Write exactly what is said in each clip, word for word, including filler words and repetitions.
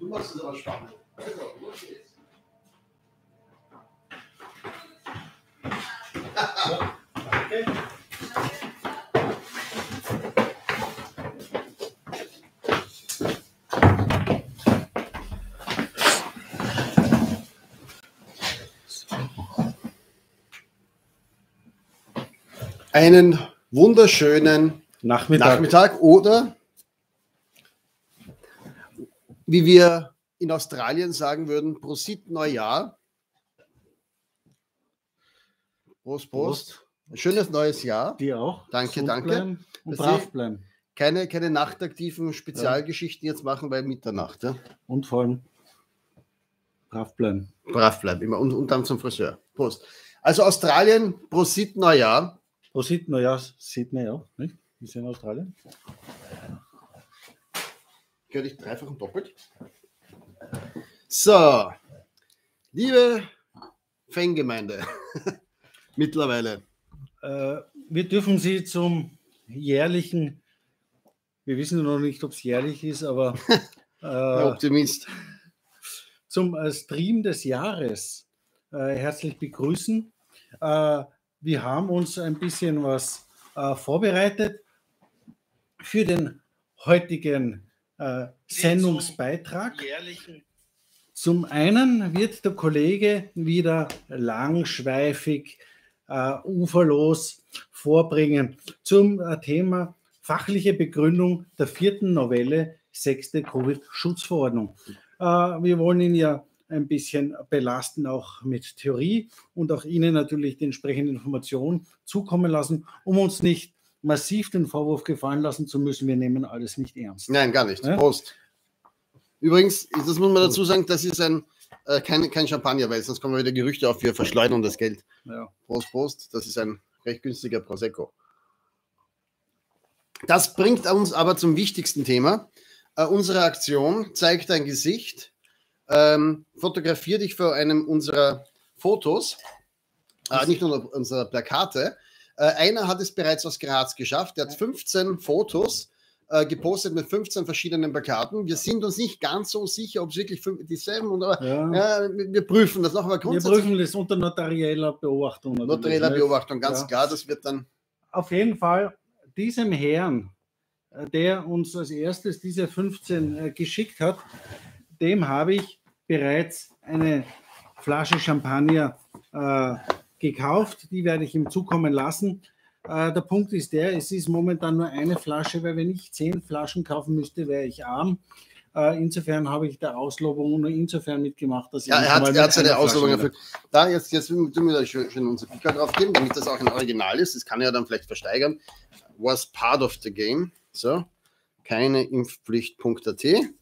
Du machst es aber spannend. Also, los geht's. Ja, danke. Einen wunderschönen Nachmittag. Nachmittag oder wie wir in Australien sagen würden, Prosit Neujahr. Prost, Prost. Prost. Ein schönes neues Jahr. Dir auch. Danke, Gesund danke. Bleiben und Dass brav Sie bleiben. Keine, keine nachtaktiven Spezialgeschichten jetzt machen bei Mitternacht. Ja? Und vor allem brav bleiben. Brav bleiben, immer und, und dann zum Friseur. Prost. Also Australien, Prosit Neujahr. Prosit Neujahr, Sydney auch, nicht? Wir sind in Australien. Gehört ich dreifach und doppelt. So, liebe Fangemeinde, mittlerweile. Äh, wir dürfen Sie zum jährlichen, wir wissen noch nicht, ob es jährlich ist, aber Herr äh, Optimist. zum äh, Stream des Jahres äh, herzlich begrüßen. Äh, wir haben uns ein bisschen was äh, vorbereitet für den heutigen äh, Sendungsbeitrag. Zum einen wird der Kollege wieder langschweifig, äh, uferlos vorbringen zum äh, Thema fachliche Begründung der vierten Novelle, sechste Covid-Schutzverordnung. Äh, wir wollen ihn ja ein bisschen belasten, auch mit Theorie und auch Ihnen natürlich die entsprechende Information zukommen lassen, um uns nicht massiv den Vorwurf gefallen lassen zu müssen, wir nehmen alles nicht ernst. Nein, gar nicht. Ja? Prost. Übrigens, das muss man dazu sagen, das ist ein, äh, kein, kein Champagner, weil sonst kommen wieder Gerüchte auf, wir verschleudern das Geld. Ja. Prost, Prost. Das ist ein recht günstiger Prosecco. Das bringt uns aber zum wichtigsten Thema. Äh, unsere Aktion zeigt dein Gesicht. Ähm, fotografier dich vor einem unserer Fotos, äh, nicht nur unserer Plakate. Äh, einer hat es bereits aus Graz geschafft. Der hat fünfzehn Fotos äh, gepostet mit fünfzehn verschiedenen Plakaten. Wir sind uns nicht ganz so sicher, ob es wirklich dieselben sind, aber Ja. ja, wir, wir prüfen das noch. Aber Wir grundsätzlich prüfen das unter notarieller Beobachtung. natürlich, notarieller ne? Beobachtung, ganz Ja. klar. Das wird dann. Auf jeden Fall diesem Herrn, äh, der uns als erstes diese fünfzehn äh, geschickt hat, dem habe ich bereits eine Flasche Champagner äh, gekauft. Die werde ich ihm zukommen lassen. Äh, der Punkt ist der, es ist momentan nur eine Flasche, weil wenn ich zehn Flaschen kaufen müsste, wäre ich arm. Äh, insofern habe ich der Auslobung nur insofern mitgemacht, dass ich Ja, er hat, er hat seine einer Auslobung Flasche erfüllt. Da, jetzt, jetzt tun wir da schön, schön unser Picker drauf geben, damit das auch ein Original ist. Das kann er ja dann vielleicht versteigern. Was part of the game. So, keine Impfpflicht.at.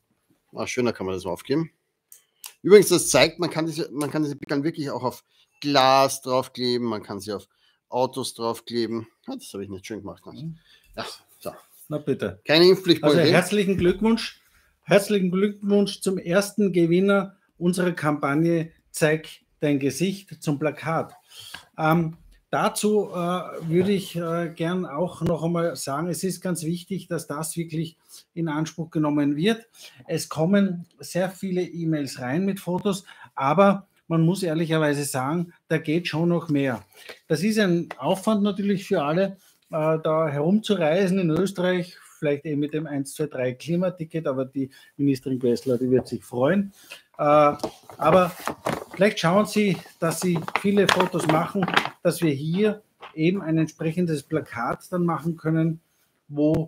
Ah, schöner kann man das mal aufgeben. Übrigens, das zeigt, man kann diese, man kann diese Pickeln wirklich auch auf Glas draufkleben, man kann sie auf Autos draufkleben. Ah, das habe ich nicht schön gemacht. Ja, so. Na bitte. Keine Impfpflicht. Also herzlichen Glückwunsch. Herzlichen Glückwunsch zum ersten Gewinner unserer Kampagne Zeig dein Gesicht zum Plakat. Ähm, dazu äh, würde ich äh, gern auch noch einmal sagen, es ist ganz wichtig, dass das wirklich in Anspruch genommen wird. Es kommen sehr viele E-Mails rein mit Fotos, aber man muss ehrlicherweise sagen, da geht schon noch mehr. Das ist ein Aufwand natürlich für alle, äh, da herumzureisen in Österreich, vielleicht eben mit dem eins zwei drei Klimaticket, aber die Ministerin Questler, die wird sich freuen. Äh, aber vielleicht schauen Sie, dass Sie viele Fotos machen, dass wir hier eben ein entsprechendes Plakat dann machen können, wo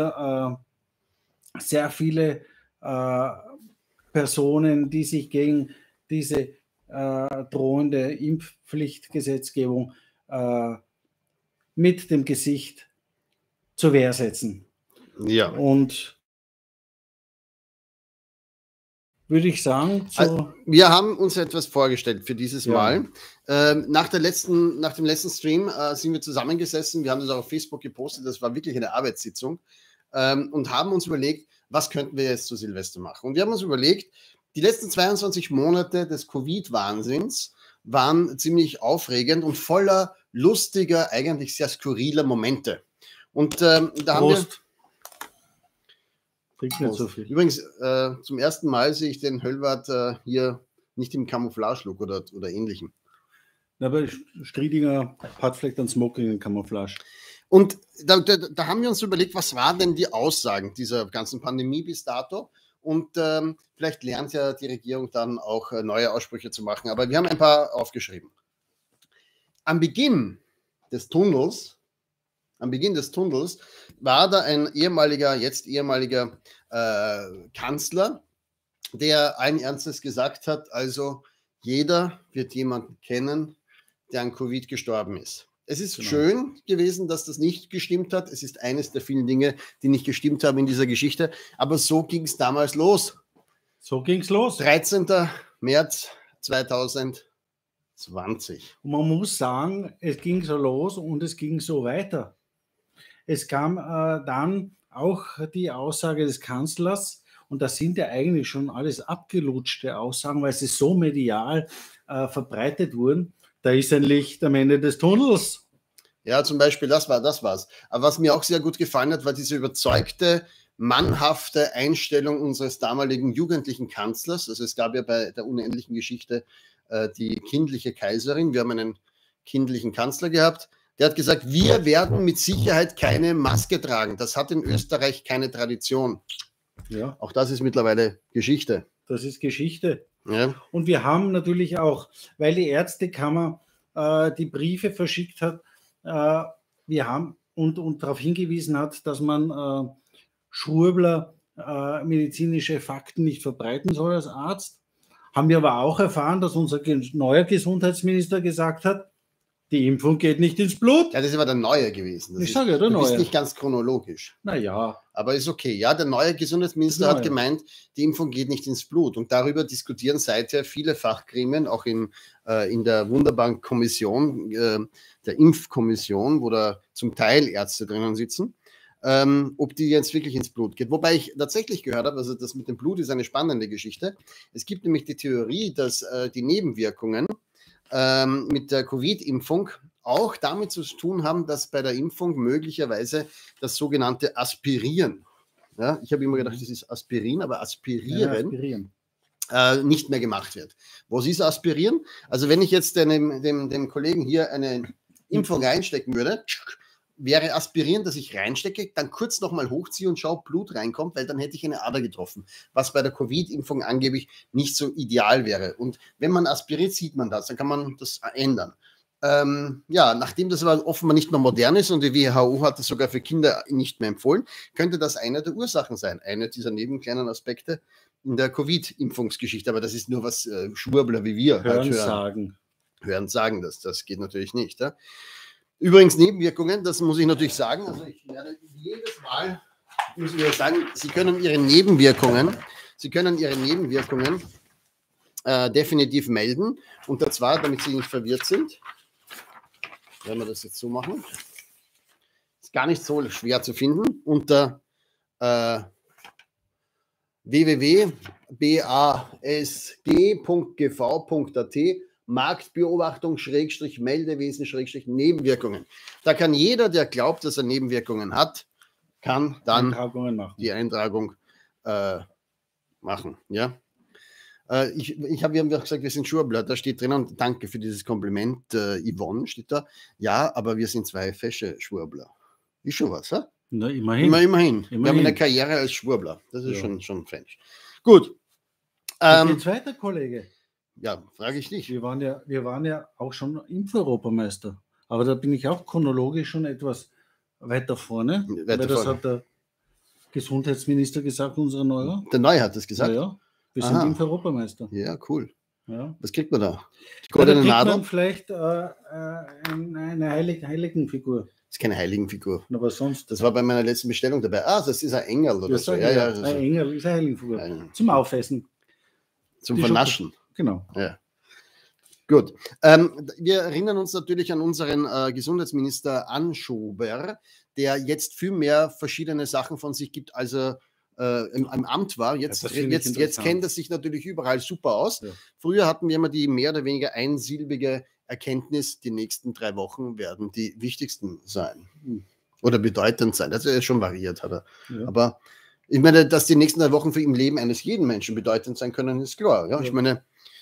wir äh, sehr viele äh, Personen, die sich gegen diese äh, drohende Impfpflichtgesetzgebung äh, mit dem Gesicht zur Wehr setzen. Ja. Und würde ich sagen, so also, wir haben uns etwas vorgestellt für dieses Ja. Mal. Ähm, nach, der letzten, nach dem letzten Stream äh, sind wir zusammengesessen, wir haben das auch auf Facebook gepostet, das war wirklich eine Arbeitssitzung ähm, und haben uns überlegt, was könnten wir jetzt zu Silvester machen. Und wir haben uns überlegt, die letzten zweiundzwanzig Monate des Covid-Wahnsinns waren ziemlich aufregend und voller lustiger, eigentlich sehr skurriler Momente. Und ähm, da haben wir... Prost. Trink nicht so viel. Übrigens, äh, zum ersten Mal sehe ich den Höllwarth äh, hier nicht im Camouflage-Look oder, oder ähnlichem. Aber Striedinger hat vielleicht ein Smoking in Camouflage. Und da, da, da haben wir uns überlegt, was waren denn die Aussagen dieser ganzen Pandemie bis dato? Und ähm, vielleicht lernt ja die Regierung dann auch äh, neue Aussprüche zu machen. Aber wir haben ein paar aufgeschrieben. Am Beginn des Tunnels, am Beginn des Tunnels war da ein ehemaliger, jetzt ehemaliger äh, Kanzler, der allen Ernstes gesagt hat, also jeder wird jemanden kennen, der an Covid gestorben ist. Es ist genau. schön gewesen, dass das nicht gestimmt hat. Es ist eines der vielen Dinge, die nicht gestimmt haben in dieser Geschichte. Aber so ging es damals los. So ging es los. dreizehnten März zweitausendzwanzig. Und man muss sagen, es ging so los und es ging so weiter. Es kam äh, dann auch die Aussage des Kanzlers, und das sind ja eigentlich schon alles abgelutschte Aussagen, weil sie so medial äh, verbreitet wurden. Da ist ein Licht am Ende des Tunnels. Ja, zum Beispiel, das war das war's. Aber was mir auch sehr gut gefallen hat, war diese überzeugte, mannhafte Einstellung unseres damaligen jugendlichen Kanzlers. Also es gab ja bei der unendlichen Geschichte äh, die kindliche Kaiserin. Wir haben einen kindlichen Kanzler gehabt. Der hat gesagt, wir werden mit Sicherheit keine Maske tragen. Das hat in Österreich keine Tradition. Ja. Auch das ist mittlerweile Geschichte. Das ist Geschichte. Ja. Und wir haben natürlich auch, weil die Ärztekammer äh, die Briefe verschickt hat, äh, wir haben und, und darauf hingewiesen hat, dass man äh, Schwurbler äh, medizinische Fakten nicht verbreiten soll als Arzt, haben wir aber auch erfahren, dass unser neuer Gesundheitsminister gesagt hat, die Impfung geht nicht ins Blut. Ja, das ist aber der Neue gewesen. Das ich ist, sage ja, der du Neue. bist nicht ganz chronologisch. Naja. Aber ist okay. Ja, der neue Gesundheitsminister hat gemeint, die Impfung geht nicht ins Blut. Und darüber diskutieren seither viele Fachgremien, auch in, äh, in der wunderbaren Kommission, äh, der Impfkommission, wo da zum Teil Ärzte drinnen sitzen, ähm, ob die jetzt wirklich ins Blut geht. Wobei ich tatsächlich gehört habe, also das mit dem Blut ist eine spannende Geschichte. Es gibt nämlich die Theorie, dass äh, die Nebenwirkungen ähm, mit der Covid-Impfung auch damit zu tun haben, dass bei der Impfung möglicherweise das sogenannte Aspirieren, ja, ich habe immer gedacht, das ist Aspirin, aber Aspirieren, ja, Aspirieren. Äh, nicht mehr gemacht wird. Was ist Aspirieren? Also wenn ich jetzt dem, dem, dem Kollegen hier eine Impfung reinstecken würde, wäre Aspirieren, dass ich reinstecke, dann kurz nochmal hochziehe und schaue, ob Blut reinkommt, weil dann hätte ich eine Ader getroffen, was bei der Covid-Impfung angeblich nicht so ideal wäre. Und wenn man aspiriert, sieht man das, dann kann man das ändern. Ähm, ja, nachdem das aber offenbar nicht mehr modern ist und die W H O hat es sogar für Kinder nicht mehr empfohlen, könnte das eine der Ursachen sein, eine dieser nebenkleinen Aspekte in der Covid-Impfungsgeschichte. Aber das ist nur was äh, Schwurbler wie wir hören, halt hören. sagen. Hören sagen das, das geht natürlich nicht. Ja? Übrigens Nebenwirkungen, das muss ich natürlich sagen, also ich werde jedes Mal, muss ich sagen, Sie können Ihre Nebenwirkungen, Sie können Ihre Nebenwirkungen äh, definitiv melden, und zwar, damit Sie nicht verwirrt sind, wenn wir das jetzt so machen, ist gar nicht so schwer zu finden, unter äh, w w w punkt b a s g punkt g v punkt a t Marktbeobachtung, Schrägstrich, Meldewesen, Schrägstrich, Nebenwirkungen. Da kann jeder, der glaubt, dass er Nebenwirkungen hat, kann dann die Eintragung äh, machen. Ja? Äh, ich ich habe hab gesagt, wir sind Schwurbler, da steht drin, und danke für dieses Kompliment, äh, Yvonne steht da. Ja, aber wir sind zwei fesche Schwurbler. Ist schon was, ha? Na, immerhin. Immer, immerhin. immerhin. Wir haben eine Karriere als Schwurbler. Das ist ja. schon, schon fänsch. Gut. Ähm, geht's weiter, Kollege? Ja, frage ich dich. Wir waren ja, wir waren ja auch schon Impf-Europameister. Aber da bin ich auch chronologisch schon etwas weiter vorne. Weiter weil das vorne. hat der Gesundheitsminister gesagt, unser Neuer. Der Neue hat das gesagt? Ja, ja. Wir Aha. sind Impf-Europameister. Ja, cool. Ja. Was kriegt man da? Die goldene ja, Nadel? Vielleicht äh, eine Heilig Heiligenfigur. Das ist keine Heiligenfigur. Aber sonst. Das war bei meiner letzten Bestellung dabei. Ah, das ist ein Engel oder ja, so. Ja, ja, ja, ein Engel ist eine Heiligenfigur. Ein, Zum Aufessen. Zum Die Vernaschen. Schoko. Genau. Ja. Gut. Ähm, wir erinnern uns natürlich an unseren äh, Gesundheitsminister Anschober, der jetzt viel mehr verschiedene Sachen von sich gibt, als er äh, im, im Amt war. Jetzt, ja, jetzt, jetzt kennt er sich natürlich überall super aus. Ja. Früher hatten wir immer die mehr oder weniger einsilbige Erkenntnis, die nächsten drei Wochen werden die wichtigsten sein. Oder bedeutend sein. Also er ist schon variiert, hat er. Ja. Aber Ich meine, dass die nächsten drei Wochen für im Leben eines jeden Menschen bedeutend sein können, ist klar. Ja? Ich meine,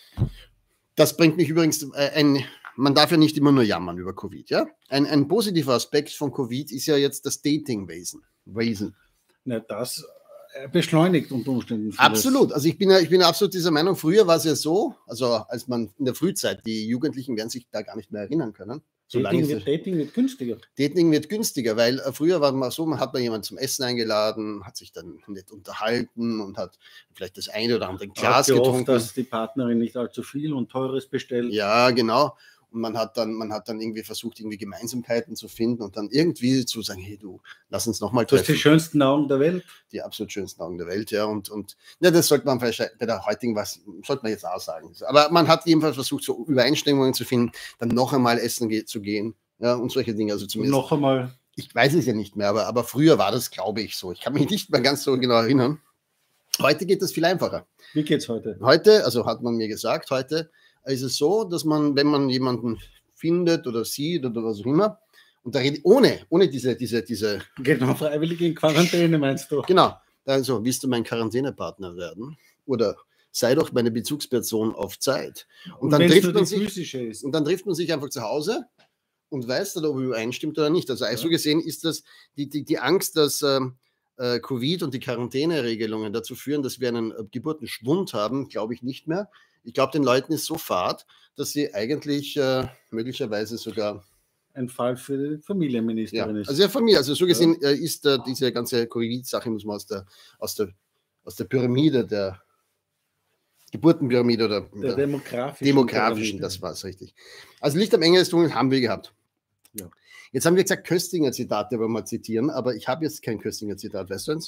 das bringt mich übrigens äh, ein, man darf ja nicht immer nur jammern über Covid. Ja? Ein, ein positiver Aspekt von Covid ist ja jetzt das Datingwesen. Wesen. Na, das beschleunigt unter Umständen. Vieles. Absolut. Also ich bin ja, ich bin ja absolut dieser Meinung, früher war es ja so, also als man in der Frühzeit, die Jugendlichen werden sich da gar nicht mehr erinnern können. Dating wird, Dating wird günstiger. Dating wird günstiger, weil äh, früher war man so, man hat mal jemanden zum Essen eingeladen, hat sich dann nett unterhalten und hat vielleicht das eine oder andere Glas gehofft, getrunken. Dass die Partnerin nicht allzu viel und Teures bestellt. Ja, genau. Und man hat dann, man hat dann irgendwie versucht, irgendwie Gemeinsamkeiten zu finden und dann irgendwie zu sagen, hey du, lass uns nochmal treffen. Du hast die schönsten Augen der Welt. Die absolut schönsten Augen der Welt, ja. Und, und ja, das sollte man vielleicht bei der heutigen, was sollte man jetzt auch sagen. Aber man hat jedenfalls versucht, so Übereinstimmungen zu finden, dann noch einmal essen ge zu gehen, ja, und solche Dinge. Also zumindest. Und noch einmal. Ich weiß es ja nicht mehr, aber, aber früher war das, glaube ich, so. Ich kann mich nicht mehr ganz so genau erinnern. Heute geht das viel einfacher. Wie geht's heute? Heute, also hat man mir gesagt, heute ist es so, dass man, wenn man jemanden findet oder sieht oder was auch immer, und da redet ohne, ohne diese, diese, diese. Genau, freiwillig in Quarantäne meinst du? Genau. Also, willst du mein Quarantänepartner werden? Oder sei doch meine Bezugsperson auf Zeit. Und, und dann trifft man sich. Und dann trifft man sich einfach zu Hause und weiß dann, ob er übereinstimmt oder nicht. Also, ja. So gesehen ist das die, die, die Angst, dass ähm, äh, Covid und die Quarantäneregelungen dazu führen, dass wir einen äh, Geburtenschwund haben, glaube ich nicht mehr. Ich glaube, den Leuten ist so fad, dass sie eigentlich äh, möglicherweise sogar ein Fall für die Familienministerin ja, ist. Also ja, Familie, also so gesehen ja. äh, ist äh, diese ganze Covid-Sache, muss man aus der, aus der, aus der Pyramide, der Geburtenpyramide oder der der demografischen, demografischen, das war es richtig. Also Licht am Ende des Tunnels haben wir gehabt. Ja. Jetzt haben wir gesagt, Köstinger-Zitate wollen wir zitieren, aber ich habe jetzt kein Köstinger-Zitat, weißt du eins?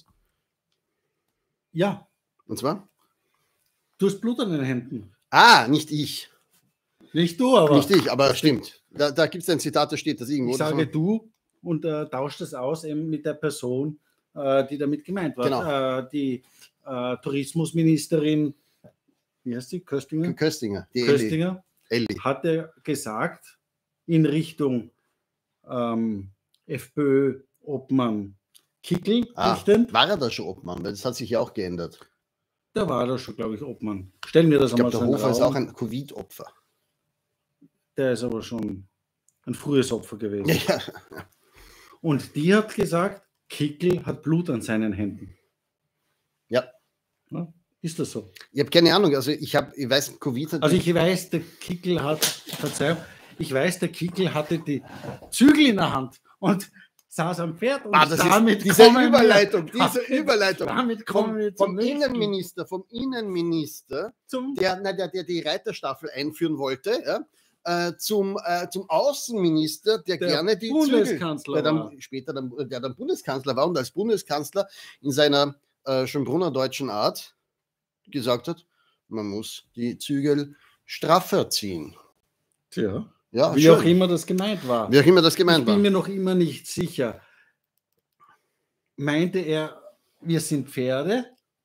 Ja. Und zwar? Du hast Blut an den Händen. Ah, nicht ich. Nicht du, aber. Nicht ich, aber stimmt. Da, da gibt es ein Zitat, da steht das irgendwo. Ich sage du und äh, tauscht das aus eben mit der Person, äh, die damit gemeint war. Genau. Äh, die äh, Tourismusministerin, wie heißt sie? Köstinger? Köstinger. Die Köstinger Elli. hatte gesagt, in Richtung ähm, FPÖ-Obmann Kickl ah, richtend. War er da schon Obmann? Weil das hat sich ja auch geändert. Da war er schon, glaube ich, Obmann. Stellen wir das ich einmal glaube, der Hofer ist auch ein Covid-Opfer. Der ist aber schon ein frühes Opfer gewesen. Ja. Und die hat gesagt, Kickl hat Blut an seinen Händen. Ja. Ja, ist das so? Ich habe keine Ahnung. Also ich habe, ich weiß, Covid hat. Also ich weiß, der Kickl hat, Verzeihung, ich weiß, der Kickl hatte die Zügel in der Hand und saß am Pferd und ah, das damit ist diese kommen Überleitung, wir, diese Überleitung damit kommen vom, wir zum vom Innenminister, vom Innenminister, zum der, na, der, der die Reiterstaffel einführen wollte, ja, äh, zum, äh, zum Außenminister, der, der gerne die Bundeskanzler Zügel, der dann, war. später dann, der dann Bundeskanzler war und als Bundeskanzler in seiner äh, Schönbrunner deutschen Art gesagt hat, man muss die Zügel straffer ziehen. Tja. Ja, Wie schön. auch immer das gemeint war. Wie auch immer das gemeint ich bin war. mir noch immer nicht sicher. Meinte er, wir sind Pferde?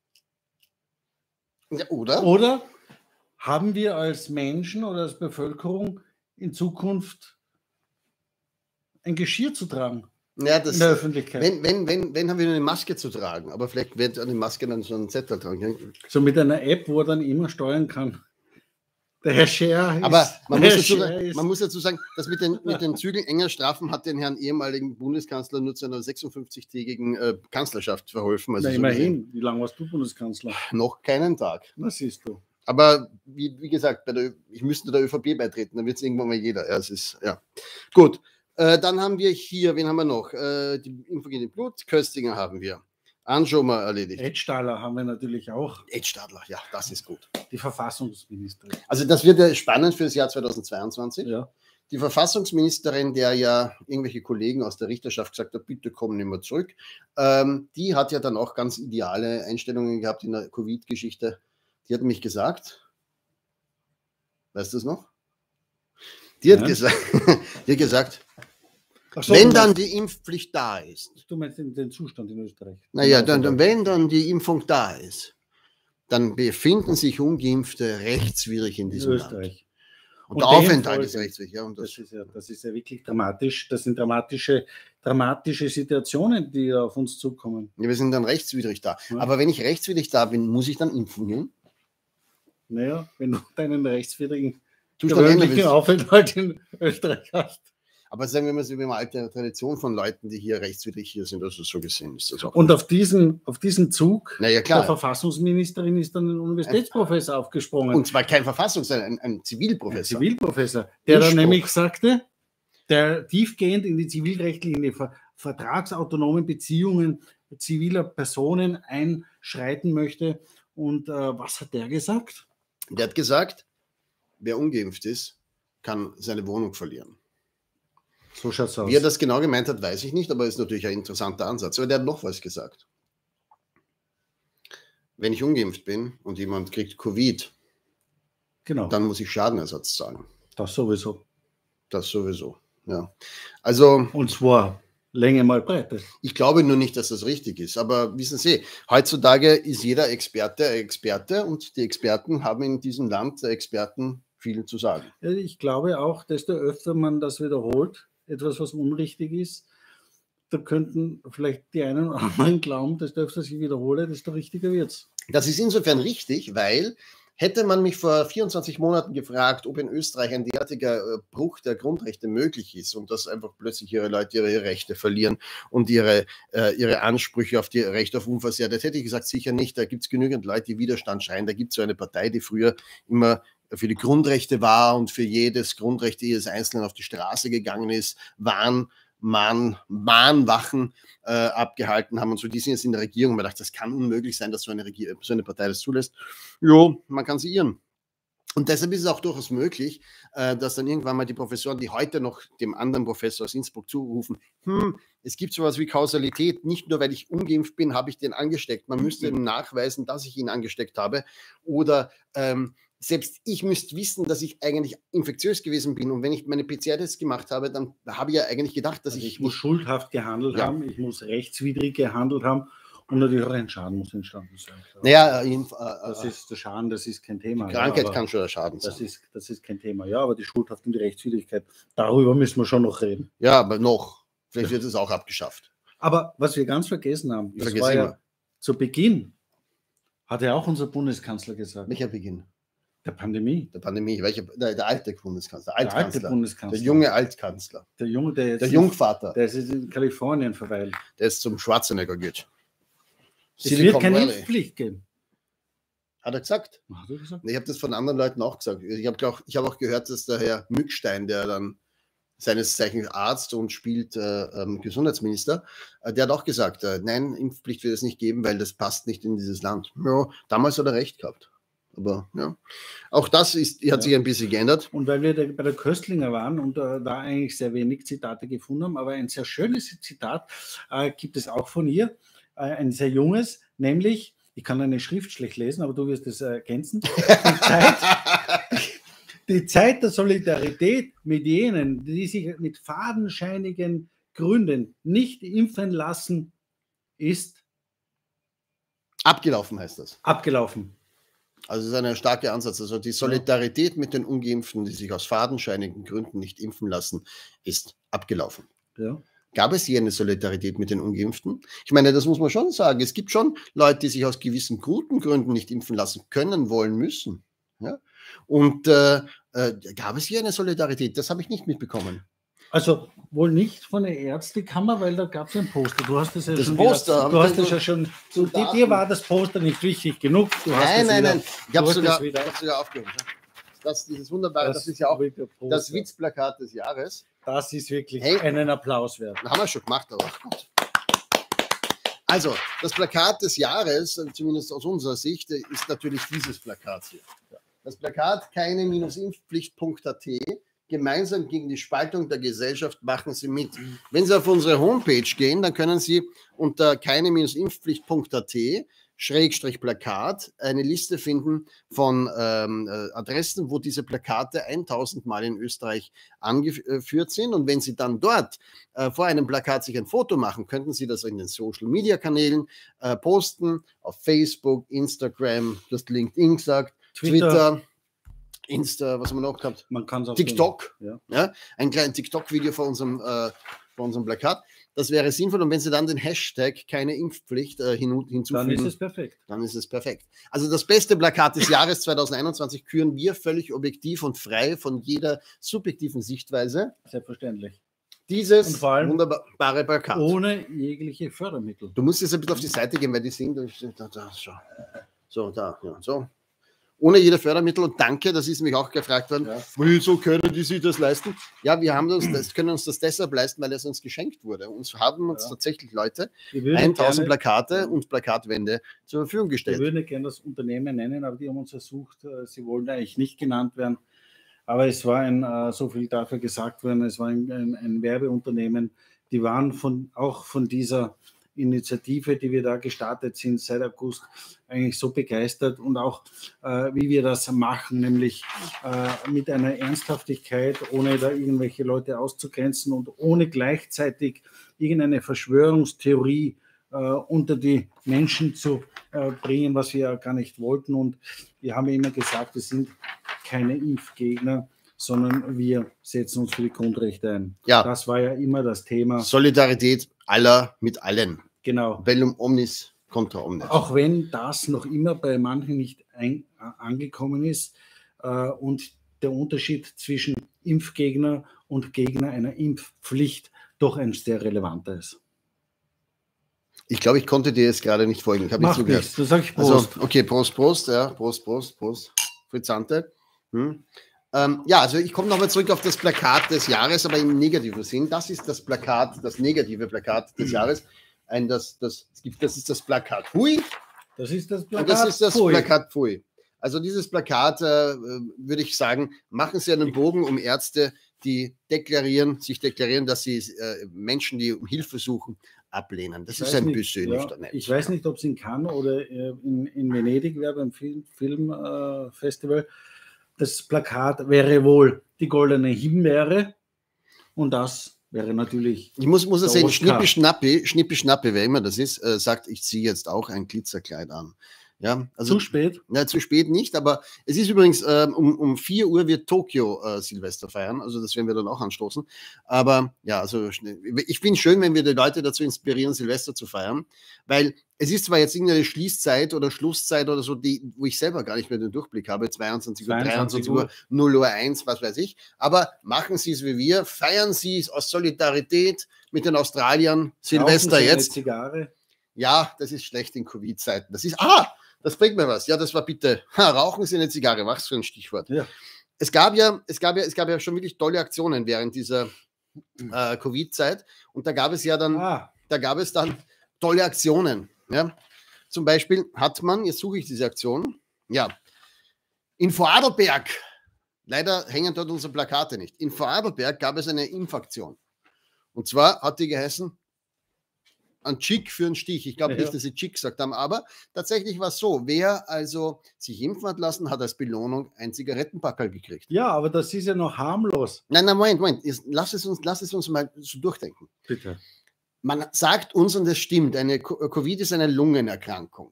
Ja, oder? Oder haben wir als Menschen oder als Bevölkerung in Zukunft ein Geschirr zu tragen? Ja, das, in der Öffentlichkeit. Wenn, wenn, wenn, wenn haben wir eine Maske zu tragen, aber vielleicht wird an die Maske dann so einen Zettel tragen. So mit einer App, wo er dann immer steuern kann. Der Herr Scher ist, aber man muss, dazu, ist, man muss dazu sagen, dass mit den, mit den Zügeln enger Strafen hat den Herrn ehemaligen Bundeskanzler nur zu einer sechsundfünfzigtägigen äh, Kanzlerschaft verholfen. Also Na, so immerhin. Wie lange warst du Bundeskanzler? Noch keinen Tag. Na, siehst du. Aber wie, wie gesagt, bei der, ich müsste der ÖVP beitreten, dann wird es irgendwann mal jeder. Ja, es ist, ja. Gut, äh, dann haben wir hier, wen haben wir noch? Äh, die Impfung gegen Blut, Köstinger haben wir. Anschau mal erledigt. Ed Stahler haben wir natürlich auch. Ed Stadler, ja, das ist gut. Die Verfassungsministerin. Also das wird ja spannend für das Jahr zweitausendzweiundzwanzig. Ja. Die Verfassungsministerin, der ja irgendwelche Kollegen aus der Richterschaft gesagt hat, bitte komm nicht mehr zurück, ähm, die hat ja dann auch ganz ideale Einstellungen gehabt in der Covid-Geschichte. Die hat mich gesagt, weißt du es noch? Die hat, ja. gesagt, die hat gesagt, Ach so, wenn dann die Impfpflicht da ist. Du meinst den, den Zustand in Österreich? Naja, dann, dann, wenn dann die Impfung da ist, dann befinden sich Ungeimpfte rechtswidrig in diesem in Österreich. Land. Und, und der Aufenthalt ist rechtswidrig. Ja, und das, das, das, ist ja, das ist ja wirklich dramatisch. Das sind dramatische dramatische Situationen, die auf uns zukommen. Ja, wir sind dann rechtswidrig da. Ja. Aber wenn ich rechtswidrig da bin, muss ich dann impfen gehen? Naja, wenn du deinen rechtswidrigen gewöhnlichen Aufenthalt in Österreich hast. Aber sagen wir mal, wir haben eine alte Tradition von Leuten, die hier rechtswidrig hier sind, also so gesehen ist das auch. Und auf diesen, auf diesen Zug ja, klar. der Verfassungsministerin ist dann ein Universitätsprofessor ein, aufgesprungen. Und zwar kein Verfassungs-, ein, ein Zivilprofessor. Ein Zivilprofessor, der dann nämlich sagte, der tiefgehend in die zivilrechtlichen, die vertragsautonomen Beziehungen ziviler Personen einschreiten möchte. Und äh, was hat der gesagt? Der hat gesagt, wer ungeimpft ist, kann seine Wohnung verlieren. So schaut's aus. Wie er das genau gemeint hat, weiß ich nicht, aber ist natürlich ein interessanter Ansatz. Aber der hat noch was gesagt. Wenn ich ungeimpft bin und jemand kriegt Covid, genau, dann muss ich Schadenersatz zahlen. Das sowieso. Das sowieso, ja. Also, und zwar Länge mal Breite. Ich glaube nur nicht, dass das richtig ist. Aber wissen Sie, heutzutage ist jeder Experte Experte und die Experten haben in diesem Land der Experten viel zu sagen. Ich glaube auch, desto öfter man das wiederholt, etwas, was unrichtig ist, da könnten vielleicht die einen oder anderen glauben, desto öfter ich wiederhole, desto richtiger wird es. Das ist insofern richtig, weil hätte man mich vor vierundzwanzig Monaten gefragt, ob in Österreich ein derartiger Bruch der Grundrechte möglich ist und dass einfach plötzlich ihre Leute ihre Rechte verlieren und ihre, äh, ihre Ansprüche auf die Rechte auf Unversehrtheit, hätte ich gesagt, sicher nicht. Da gibt es genügend Leute, die Widerstand schreien. Da gibt es so eine Partei, die früher immer für die Grundrechte war und für jedes Grundrecht jedes Einzelnen auf die Straße gegangen ist, waren Mahn, Mahnwachen äh, abgehalten haben und so. Die sind jetzt in der Regierung. Man dachte, das kann unmöglich sein, dass so eine, Regier so eine Partei das zulässt. Jo, man kann sie irren. Und deshalb ist es auch durchaus möglich, äh, dass dann irgendwann mal die Professoren, die heute noch dem anderen Professor aus Innsbruck zurufen, hm, es gibt sowas wie Kausalität, nicht nur weil ich ungeimpft bin, habe ich den angesteckt. Man müsste ihm nachweisen, dass ich ihn angesteckt habe. Oder ähm, selbst ich müsste wissen, dass ich eigentlich infektiös gewesen bin. Und wenn ich meine P C R-Tests gemacht habe, dann habe ich ja eigentlich gedacht, dass also ich... Ich muss schuldhaft gehandelt ja. haben, ich muss rechtswidrig gehandelt haben und natürlich auch ein Schaden muss entstanden sein. Naja, äh, das ist der Schaden, das ist kein Thema. Die Krankheit ja, kann schon der Schaden sein. Das ist, das ist kein Thema, ja, aber die Schuldhaft und die Rechtswidrigkeit, darüber müssen wir schon noch reden. Ja, aber noch. Vielleicht wird es auch abgeschafft. Aber was wir ganz vergessen haben, ich das war ja zu Beginn, hat ja auch unser Bundeskanzler gesagt. Welcher Beginn? Der Pandemie. Der Pandemie, welcher, der, der alte Bundeskanzler, der, der alte Bundeskanzler. Der junge Altkanzler. Der Junge, der jetzt Der Jungvater. Der ist jetzt in Kalifornien verweilt. Der ist zum Schwarzenegger geht. Es wird keine Impfpflicht geben. Hat er gesagt? Hat er gesagt? Ich habe das von anderen Leuten auch gesagt. Ich habe auch, hab auch gehört, dass der Herr Mückstein, der dann seines Zeichens Arzt und spielt äh, ähm, Gesundheitsminister, äh, der hat auch gesagt, äh, nein, Impfpflicht wird es nicht geben, weil das passt nicht in dieses Land. Ja, damals hat er recht gehabt. Aber ja, auch das ist, hat ja. sich ein bisschen geändert. Und weil wir da bei der Köstlinger waren und äh, da eigentlich sehr wenig Zitate gefunden haben, aber ein sehr schönes Zitat äh, gibt es auch von ihr, äh, ein sehr junges, nämlich, ich kann eine Schrift schlecht lesen, aber du wirst es äh, ergänzen, die Zeit, die Zeit der Solidarität mit jenen, die sich mit fadenscheinigen Gründen nicht impfen lassen, ist abgelaufen, heißt das. Abgelaufen. Also es ist ein starker Ansatz. Also die Solidarität mit den Ungeimpften, die sich aus fadenscheinigen Gründen nicht impfen lassen, ist abgelaufen. Ja. Gab es hier eine Solidarität mit den Ungeimpften? Ich meine, das muss man schon sagen. Es gibt schon Leute, die sich aus gewissen guten Gründen nicht impfen lassen können, wollen, müssen. Ja? Und äh, äh, gab es hier eine Solidarität? Das habe ich nicht mitbekommen. Also wohl nicht von der Ärztekammer, weil da gab es ein Poster. Du hast das ja das schon. Poster, wieder, du hast das ja schon. Du, dir war das Poster nicht wichtig genug. Du hast nein, nein, wieder, nein. Ich habe sogar, hab sogar aufgehoben. Das, dieses wunderbare, das, das ist ja auch das Witzplakat des Jahres. Das ist wirklich hey, einen Applaus wert. Haben wir schon gemacht, aber gut. Also, das Plakat des Jahres, zumindest aus unserer Sicht, ist natürlich dieses Plakat hier. Das Plakat keine-impfpflicht punkt a t. Gemeinsam gegen die Spaltung der Gesellschaft machen Sie mit. Wenn Sie auf unsere Homepage gehen, dann können Sie unter keine-impfpflicht punkt a t Schrägstrich Plakat eine Liste finden von ähm, Adressen, wo diese Plakate tausend Mal in Österreich angeführt sind. Und wenn Sie dann dort äh, vor einem Plakat sich ein Foto machen, könnten Sie das in den Social-Media-Kanälen äh, posten, auf Facebook, Instagram, du hast LinkedIn gesagt, Twitter, Twitter Insta, was haben wir noch gehabt? Man kann es auf TikTok. Ja. Ja, ein kleines TikTok-Video von unserem äh, bei unserem Plakat. Das wäre sinnvoll. Und wenn Sie dann den Hashtag keine Impfpflicht äh, hin, hinzufügen, dann ist es perfekt. Dann ist es perfekt. Also das beste Plakat des Jahres zweitausendeinundzwanzig küren wir völlig objektiv und frei von jeder subjektiven Sichtweise. Selbstverständlich. Dieses und vor allem wunderbare Plakat. Ohne jegliche Fördermittel. Du musst jetzt ein bisschen auf die Seite gehen, weil die sind da, da, so. so, da, ja, so. Ohne jede Fördermittel und danke, das ist mich auch gefragt worden, ja. Wieso können die sich das leisten? Ja, wir haben das, das, können uns das deshalb leisten, weil es uns geschenkt wurde. Uns haben uns ja. tatsächlich Leute tausend Plakate und Plakatwände zur Verfügung gestellt. Wir würden gerne das Unternehmen nennen, aber die haben uns ersucht, sie wollen eigentlich nicht genannt werden. Aber es war ein, so viel dafür gesagt worden, es war ein, ein, ein Werbeunternehmen, die waren von, auch von dieser Initiative, die wir da gestartet sind seit August, eigentlich so begeistert und auch, äh, wie wir das machen, nämlich äh, mit einer Ernsthaftigkeit, ohne da irgendwelche Leute auszugrenzen und ohne gleichzeitig irgendeine Verschwörungstheorie äh, unter die Menschen zu äh, bringen, was wir ja gar nicht wollten. Und wir haben immer gesagt, wir sind keine Impfgegner, sondern wir setzen uns für die Grundrechte ein. Ja. Das war ja immer das Thema. Solidarität aller mit allen. Genau. Bellum omnis contra omnes. Auch wenn das noch immer bei manchen nicht ein, äh, angekommen ist äh, und der Unterschied zwischen Impfgegner und Gegner einer Impfpflicht doch ein sehr relevanter ist. Ich glaube, ich konnte dir jetzt gerade nicht folgen. Ich habe nicht zugehört. Da sage ich Prost. Also, okay, Prost, Prost, ja, Prost, Prost, Prost. Frizzante. Hm. Ähm, ja, also ich komme nochmal zurück auf das Plakat des Jahres, aber im negativen Sinn. Das ist das Plakat, das negative Plakat des Jahres. Ein, das, das, das ist das Plakat Pfui. Das ist das Plakat Und das ist das Pfui. Plakat Pfui. Also dieses Plakat, äh, würde ich sagen, machen Sie einen Bogen um Ärzte, die deklarieren, sich deklarieren, dass sie äh, Menschen, die um Hilfe suchen, ablehnen. Das ich ist ein nicht, bisschen ja, nicht daneben. Ich weiß nicht, ob es in Cannes oder äh, in, in Venedig wäre, beim Filmfestival. Film, äh, das Plakat wäre wohl die goldene Himbeere und das wäre natürlich. Ich muss, muss das sagen, Schnippi-Schnappi, Schnippi-Schnappi, wer immer das ist, äh, sagt, ich ziehe jetzt auch ein Glitzerkleid an. Ja, also, zu spät? Ja, zu spät nicht, aber es ist übrigens, äh, um, um vier Uhr wird Tokio äh, Silvester feiern, also das werden wir dann auch anstoßen. Aber ja, also ich finde es schön, wenn wir die Leute dazu inspirieren, Silvester zu feiern, weil es ist zwar jetzt irgendeine Schließzeit oder Schlusszeit oder so, die, wo ich selber gar nicht mehr den Durchblick habe, zweiundzwanzig Uhr, dreiundzwanzig Uhr, null Uhr eins, was weiß ich, aber machen Sie es wie wir, feiern Sie es aus Solidarität mit den Australiern Silvester jetzt. Zigarre? Ja, das ist schlecht in Covid-Zeiten. Das ist, ah, das bringt mir was. Ja, das war bitte, ha, rauchen Sie eine Zigarre, was für ein Stichwort. Ja. Es gab ja, es gab ja, es gab ja schon wirklich tolle Aktionen während dieser äh, Covid-Zeit und da gab es ja dann, ah. da gab es dann tolle Aktionen. Ja. Zum Beispiel hat man, jetzt suche ich diese Aktion, ja, in Vorarlberg, leider hängen dort unsere Plakate nicht, in Vorarlberg gab es eine Impfaktion. Und zwar hat die geheißen, ein Chick für einen Stich. Ich glaube ja, nicht, dass sie Chick gesagt haben, aber tatsächlich war es so, wer also sich impfen hat lassen, hat als Belohnung ein Zigarettenpackerl gekriegt. Ja, aber das ist ja noch harmlos. Nein, nein, Moment, Moment. Lass es uns, lass es uns mal so durchdenken. Bitte. Man sagt uns, und das stimmt, eine Covid ist eine Lungenerkrankung.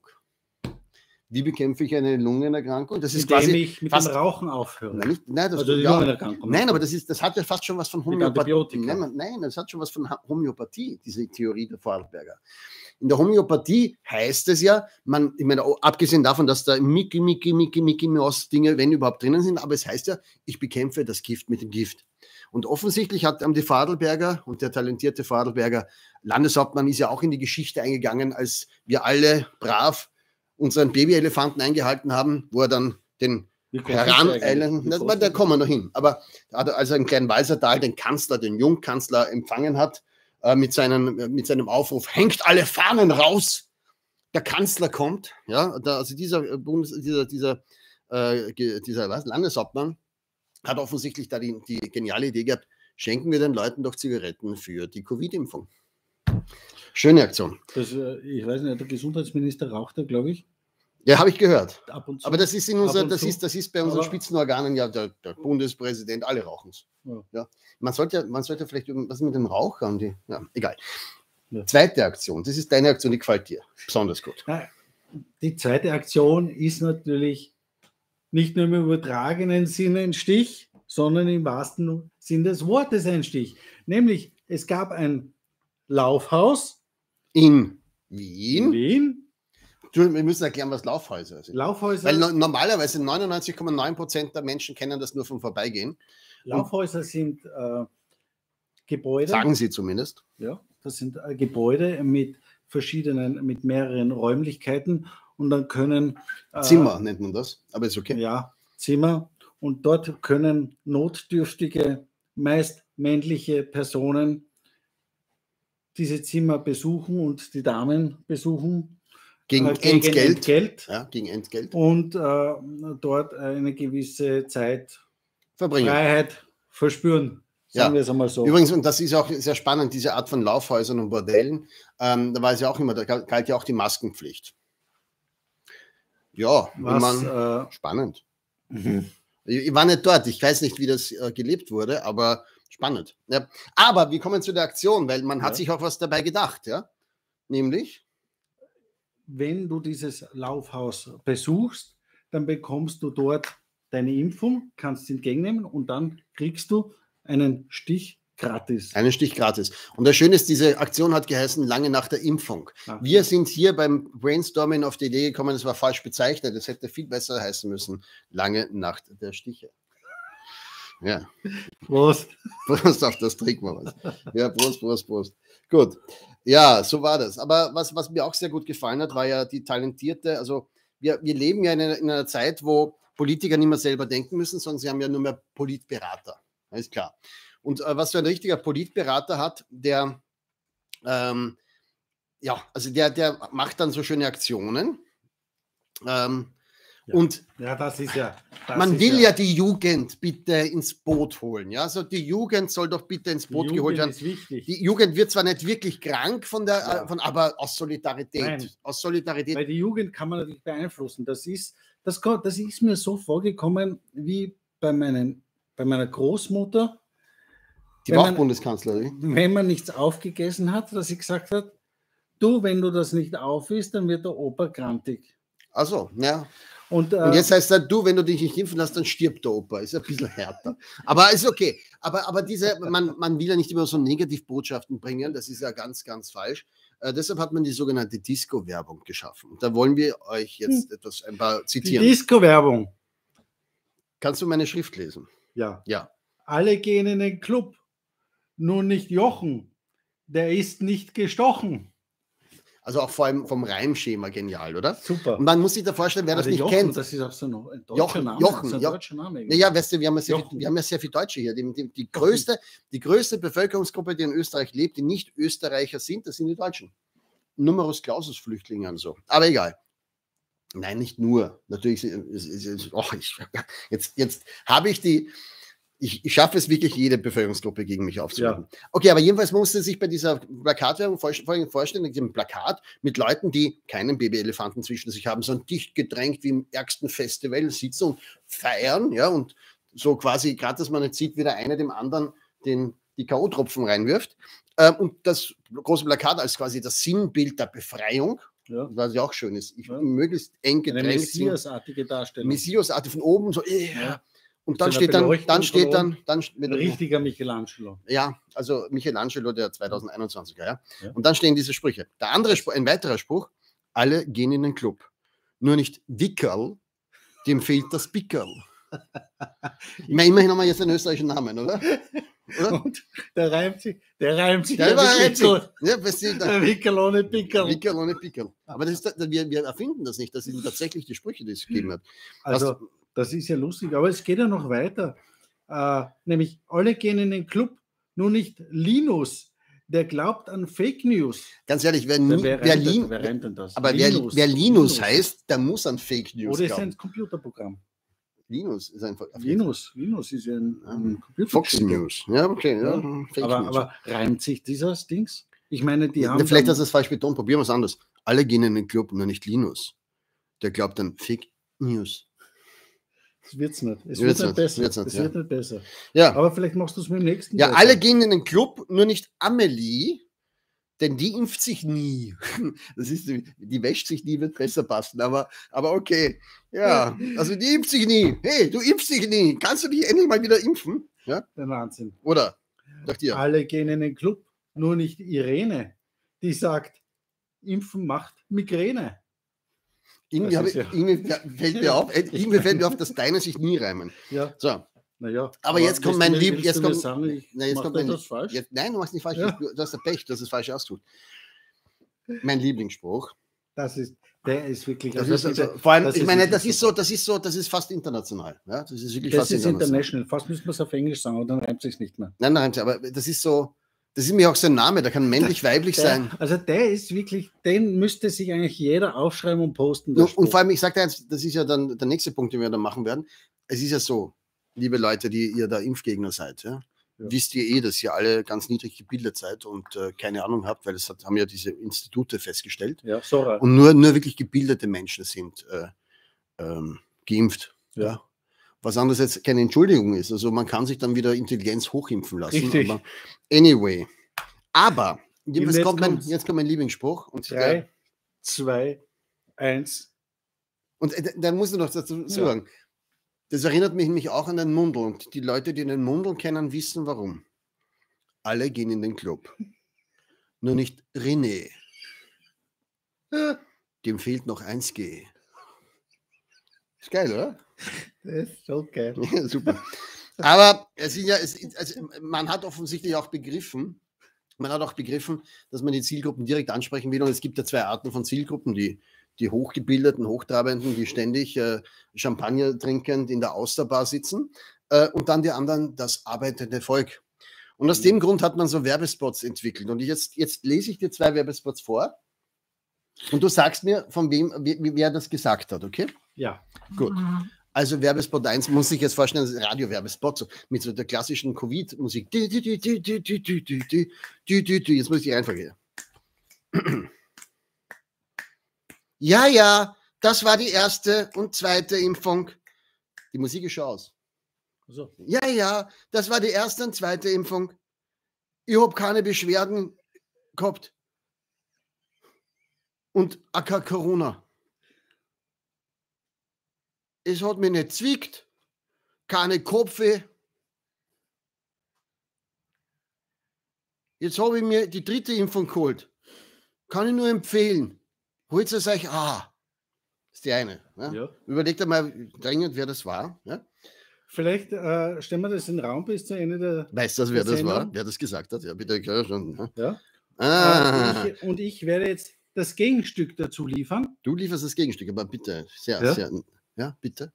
Wie bekämpfe ich eine Lungenerkrankung? Das ist Indem quasi ich mit fast, dem Rauchen aufhöre. Nein, nicht, nein, das, also die ja, Lungenerkrankung. Nein, aber das, ist, das hat ja fast schon was von Homöopathie. Nein, nein, das hat schon was von Homöopathie, diese Theorie der Vorarlberger. In der Homöopathie heißt es ja, man, ich meine, abgesehen davon, dass da Mickey, Mickey, Mickey, Mickey Maus Dinge, wenn überhaupt drinnen sind, aber es heißt ja, ich bekämpfe das Gift mit dem Gift. Und offensichtlich hat die Vorarlberger und der talentierte Vorarlberger Landeshauptmann ist ja auch in die Geschichte eingegangen, als wir alle brav unseren Babyelefanten eingehalten haben, wo er dann den Heraneilen, da kommen wir noch hin, aber als er im kleinen Walsertal den Kanzler, den Jungkanzler empfangen hat, äh, mit, seinen, mit seinem Aufruf, hängt alle Fahnen raus, der Kanzler kommt, ja, da, also dieser, Bundes, dieser, dieser, äh, dieser was, Landeshauptmann hat offensichtlich da die, die geniale Idee gehabt, schenken wir den Leuten doch Zigaretten für die Covid-Impfung. Schöne Aktion. Das, äh, ich weiß nicht, der Gesundheitsminister raucht da, glaube ich. Ja, habe ich gehört. Ab und zu. Aber das ist, in unser, das zu. ist, das ist bei unseren Aber Spitzenorganen ja der, der Bundespräsident, alle rauchen es. Ja. Ja. Man, sollte, man sollte vielleicht irgendwas mit dem Rauchern, die, ja, egal. Ja. Zweite Aktion, das ist deine Aktion, die gefällt dir besonders gut. Die zweite Aktion ist natürlich nicht nur im übertragenen Sinne ein Stich, sondern im wahrsten Sinn des Wortes ein Stich. Nämlich, es gab ein Laufhaus In in Wien. Wien. Du, wir müssen erklären, was Laufhäuser sind. Laufhäuser, Weil no normalerweise neunundneunzig Komma neun Prozent der Menschen kennen das nur vom Vorbeigehen. Laufhäuser sind äh, Gebäude. Sagen sie zumindest. Ja, das sind äh, Gebäude mit verschiedenen, mit mehreren Räumlichkeiten und dann können äh, Zimmer nennt man das, aber ist okay. Ja, Zimmer und dort können notdürftige, meist männliche Personen diese Zimmer besuchen und die Damen besuchen. Gegen, äh, gegen Entgelt. Entgelt Ja, gegen Entgelt. und äh, dort eine gewisse Zeit Verbringen. Freiheit verspüren, sagen Ja. wir es einmal so. Übrigens, und das ist auch sehr spannend, diese Art von Laufhäusern und Bordellen, ähm, da war es ja auch immer, da galt galt ja auch die Maskenpflicht. Ja, wenn Was, man, äh, spannend. mhm. Ich, ich war nicht dort, ich weiß nicht, wie das äh, gelebt wurde, aber spannend. Ja. Aber wir kommen zu der Aktion, weil man hat Ja. sich auch was dabei gedacht, ja. Nämlich, Wenn du dieses Laufhaus besuchst, dann bekommst du dort deine Impfung, kannst sie entgegennehmen und dann kriegst du einen Stich gratis. einen Stich gratis. Und das Schöne ist, diese Aktion hat geheißen, lange nach der Impfung. Ah. Wir sind hier beim Brainstorming auf die Idee gekommen, das war falsch bezeichnet, das hätte viel besser heißen müssen, lange Nacht der Stiche. Ja, Prost. Prost auf das, trinken wir was. Ja, Prost, Prost, Prost. Gut, ja, so war das. Aber was, was mir auch sehr gut gefallen hat, war ja die talentierte, also wir, wir leben ja in einer, in einer Zeit, wo Politiker nicht mehr selber denken müssen, sondern sie haben ja nur mehr Politberater. Ist klar. Und äh, was so ein richtiger Politberater hat, der, ähm, ja, also der, der macht dann so schöne Aktionen. Ähm, Ja. Und Ja, das ist ja. Das man ist will ja die Jugend bitte ins Boot holen. Ja, also die Jugend soll doch bitte ins die Boot Jugend geholt werden. ist wichtig. Die Jugend wird zwar nicht wirklich krank von der, Ja. äh, von, aber aus Solidarität. Nein. Aus Solidarität. Weil die Jugend kann man natürlich beeinflussen. Das ist, das, ko- das ist mir so vorgekommen wie bei, meinen, bei meiner Großmutter, Die wenn war auch man- Bundeskanzlerin. wenn man nichts aufgegessen hat, dass sie gesagt hat, du, wenn du das nicht auf isst, dann wird der Opa grantig. Also, ja. Und, äh, Und jetzt heißt es, du, wenn du dich nicht impfen lässt, dann stirbt der Opa. Ist ein bisschen härter. Aber ist okay. Aber, aber diese, man, man will ja nicht immer so Negativbotschaften bringen. Das ist ja ganz, ganz falsch. Äh, deshalb hat man die sogenannte Disco-Werbung geschaffen. Und da wollen wir euch jetzt Hm. etwas, ein paar die zitieren. Disco-Werbung. Kannst du meine Schrift lesen? Ja. Ja. Alle gehen in den Club. Nur nicht Jochen. Der ist nicht gestochen. Also auch vor allem vom Reimschema genial, oder? Super. Und man muss sich da vorstellen, wer das Also nicht Jochen, kennt. Das ist auch so noch ein deutscher Jochen, Name. Jochen, das ist ein ja. deutscher Name. Naja, weißt du, wir haben ja sehr, viel, Jochen. wir haben ja sehr viele Deutsche hier. Die, die, die, größte, die größte Bevölkerungsgruppe, die in Österreich lebt, die nicht Österreicher sind, das sind die Deutschen. Numerus Clausus Flüchtlinge und so. Aber egal. Nein, nicht nur. Natürlich, ist, ist, ist, oh, ich, jetzt, jetzt habe ich die, ich, ich schaffe es wirklich, jede Bevölkerungsgruppe gegen mich aufzunehmen. Ja. Okay, aber jedenfalls musste sich bei dieser Plakatwerbung vorstellen, in diesem Plakat mit Leuten, die keinen Babyelefanten zwischen sich haben, sondern dicht gedrängt wie im ärgsten Festival sitzen und feiern, ja, und so quasi, gerade dass man nicht sieht, wie der eine dem anderen den, die K O-Tropfen reinwirft. Ähm, und das große Plakat als quasi das Sinnbild der Befreiung, ja. Was ja auch schön ist. Ich, ja. Möglichst eng gedrängt. Eine Messiasartige Darstellung. Messiasartig von oben, so, äh, ja. Und dann steht dann, dann steht dann, dann ein richtiger Michelangelo. Ja, also Michelangelo der zweitausendeinundzwanziger, ja. ja. Und dann stehen diese Sprüche. Der andere Spruch, ein weiterer Spruch, alle gehen in den Club. Nur nicht Wickerl, dem fehlt das Pickerl. Ich meine, immerhin haben wir jetzt einen österreichischen Namen, oder? oder? Und der reimt sich, der reimt sich. Der, der reimt sich. Ja, weißt du, der Wickerl ohne Pickerl. Wickerl ohne Pickerl. Aber das ist, wir, wir erfinden das nicht, das sind tatsächlich die Sprüche, die es gegeben hat. Also, Was, das ist ja lustig, aber es geht ja noch weiter. Äh, nämlich, alle gehen in den Club, nur nicht Linus, der glaubt an Fake News. Ganz ehrlich, wer, nie, wer, wer, rennt, Lin, wer rennt denn das? Aber Linus. Wer, wer Linus, Linus heißt, der muss an Fake News Oder glauben. ist ein Computerprogramm. Linus ist einfach. Linus, Linus ist ja ein, ein Computer. Fox News. Ja, okay. Ja. Ja. Fake aber, News. Aber reimt sich dieses Dings? Ich meine, die haben. Ja, vielleicht hast du es falsch betont, probieren wir es anders. Alle gehen in den Club, nur nicht Linus. Der glaubt an Fake News. Es wird's nicht. Es wird's wird nicht besser. Wird's nicht, es ja. wird nicht besser. Ja. Aber vielleicht machst du es mit dem nächsten. Ja, besser. alle gehen in den Club, nur nicht Amelie, denn die impft sich nie. Das ist, die wäscht sich nie, wird besser passen, aber, aber okay. Ja, also die impft sich nie. Hey, du impfst dich nie. Kannst du dich endlich mal wieder impfen? Ja? Der Wahnsinn. Oder? Doch dir. Alle gehen in den Club, nur nicht Irene, die sagt, Impfen macht Migräne. Irgendwie, habe ich, ja. irgendwie fällt mir auf, irgendwie fällt mir auf, dass deine sich nie reimen. Ja. So. Naja, aber, aber jetzt kommt mein Lieb, jetzt kommt, sagen, ich na, jetzt kommt mein, das falsch? Jetzt, nein, du machst nicht falsch, Ja. du, du hast ein Pech, dass es falsch austut. Mein Lieblingsspruch. Das ist, der ist wirklich. Das also ist bitte, also, vor allem, das ich ist meine, das ist super. so, das ist so, das ist fast international. Ja, das ist wirklich das fast ist international. international. Fast müssen wir es auf Englisch sagen, aber dann reimt es sich nicht mehr. Nein, nein, aber das ist so, das ist mir auch sein Name, der kann männlich, weiblich der, sein. Also der ist wirklich, den müsste sich eigentlich jeder aufschreiben und posten. Und, und vor allem, ich sage dir eins, das ist ja dann der nächste Punkt, den wir da machen werden. Es ist ja so, liebe Leute, die ihr da Impfgegner seid, ja, ja. wisst ihr eh, dass ihr alle ganz niedrig gebildet seid und äh, keine Ahnung habt, weil das hat, haben ja diese Institute festgestellt. Ja, Sora. Und nur, nur wirklich gebildete Menschen sind äh, ähm, geimpft. Ja. Ja. Was anderes jetzt keine Entschuldigung ist. Also man kann sich dann wieder Intelligenz hochimpfen lassen. Richtig. Aber anyway. Aber jetzt, jetzt kommt mein, jetzt kommt mein Lieblingsspruch. Und drei, zwei, eins. Und äh, da muss ich noch dazu sagen, ja. Das erinnert mich nämlich auch an den Mundl. Und die Leute, die den Mundl kennen, wissen warum. Alle gehen in den Club. Nur nicht René. Dem fehlt noch eins G. Ist geil, oder? Das ist so geil. Ja, super. Aber es ist ja, es, also man hat offensichtlich auch begriffen, man hat auch begriffen, dass man die Zielgruppen direkt ansprechen will. Und es gibt ja zwei Arten von Zielgruppen, die, die hochgebildeten, hochtrabenden, die ständig äh, Champagner trinkend in der Austerbar sitzen. Äh, und dann die anderen, das arbeitende Volk. Und aus dem Grund hat man so Werbespots entwickelt. Und ich jetzt, jetzt lese ich dir zwei Werbespots vor. Und du sagst mir, von wem, wer, wer das gesagt hat, okay? Ja. Gut. Also Werbespot eins muss ich jetzt vorstellen, das Radio-Werbespot, so, mit so der klassischen Covid-Musik. Jetzt muss ich die Reihenfolge. Ja, ja, das war die erste und zweite Impfung. Die Musik ist schon aus. So. Ja, ja, das war die erste und zweite Impfung. Ich habe keine Beschwerden gehabt. Und aka Corona. Es hat mich nicht zwickt, keine Kopfweh. Jetzt habe ich mir die dritte Impfung geholt. Kann ich nur empfehlen. Holt es euch an. Das ist die eine. Ja? Ja. Überlegt einmal dringend, wer das war. Ja? Vielleicht äh, stellen wir das in den Raum bis zu Ende der. Weißt du, wer das Sendung war? Wer das gesagt hat? Ja, bitte. Ja, schon, ja. Ja. Ah. Äh, ich, und ich werde jetzt das Gegenstück dazu liefern. Du lieferst das Gegenstück, aber bitte. Sehr, ja. sehr. Ja, bitte.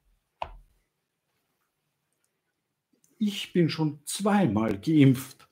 Ich bin schon zweimal geimpft.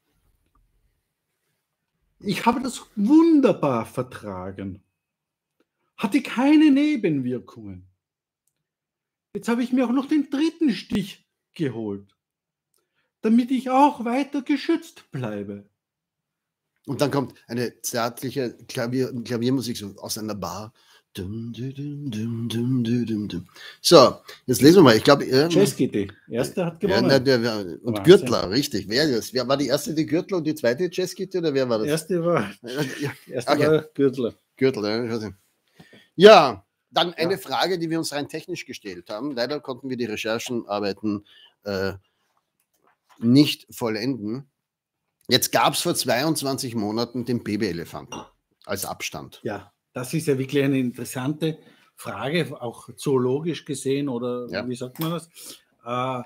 Ich habe das wunderbar vertragen. Hatte keine Nebenwirkungen. Jetzt habe ich mir auch noch den dritten Stich geholt, damit ich auch weiter geschützt bleibe. Und dann kommt eine zärtliche Klavier, Klaviermusik so aus einer Bar. Dum, dum, dum, dum, dum, dum. So, jetzt lesen wir mal. Ich glaube, äh, Chess-G T. Erster hat gewonnen. Ja, der, der, und Wahnsinn. Gürtler, richtig. Wer, das? wer war die erste die Gürtler und die zweite Chess-G T oder wer war das? Erste war, ja. erste okay. war Gürtler. Gürtler, ja. Ja, dann eine ja. Frage, die wir uns rein technisch gestellt haben. Leider konnten wir die Recherchenarbeiten äh, nicht vollenden. Jetzt gab es vor zweiundzwanzig Monaten den Babyelefanten als Abstand. Ja. Das ist ja wirklich eine interessante Frage, auch zoologisch gesehen oder ja. wie sagt man das? Äh,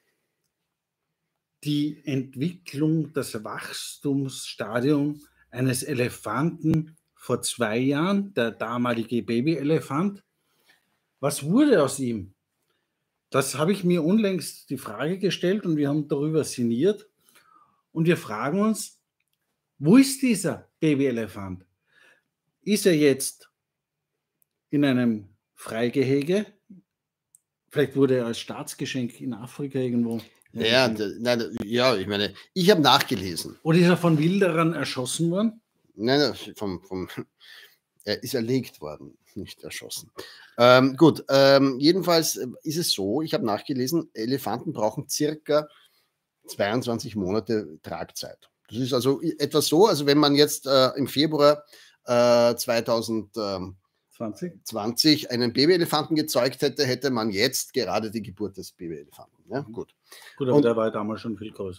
die Entwicklung, das Wachstumsstadium eines Elefanten vor zwei Jahren, der damalige Babyelefant. Was wurde aus ihm? Das habe ich mir unlängst die Frage gestellt und wir haben darüber sinniert. Und wir fragen uns, wo ist dieser Babyelefant? Ist er jetzt in einem Freigehege? Vielleicht wurde er als Staatsgeschenk in Afrika irgendwo. Ja, nein, ja, ich meine, ich habe nachgelesen. Oder ist er von Wilderern erschossen worden? Nein, nein vom, vom, er ist erlegt worden, nicht erschossen. Ähm, gut, ähm, jedenfalls ist es so, ich habe nachgelesen, Elefanten brauchen circa zweiundzwanzig Monate Tragzeit. Das ist also etwas so, also wenn man jetzt äh, im Februar äh, zweitausendzwanzig einen Babyelefanten gezeugt hätte, hätte man jetzt gerade die Geburt des Babyelefanten. Ja, gut. Gut, aber und, der war damals schon viel größer.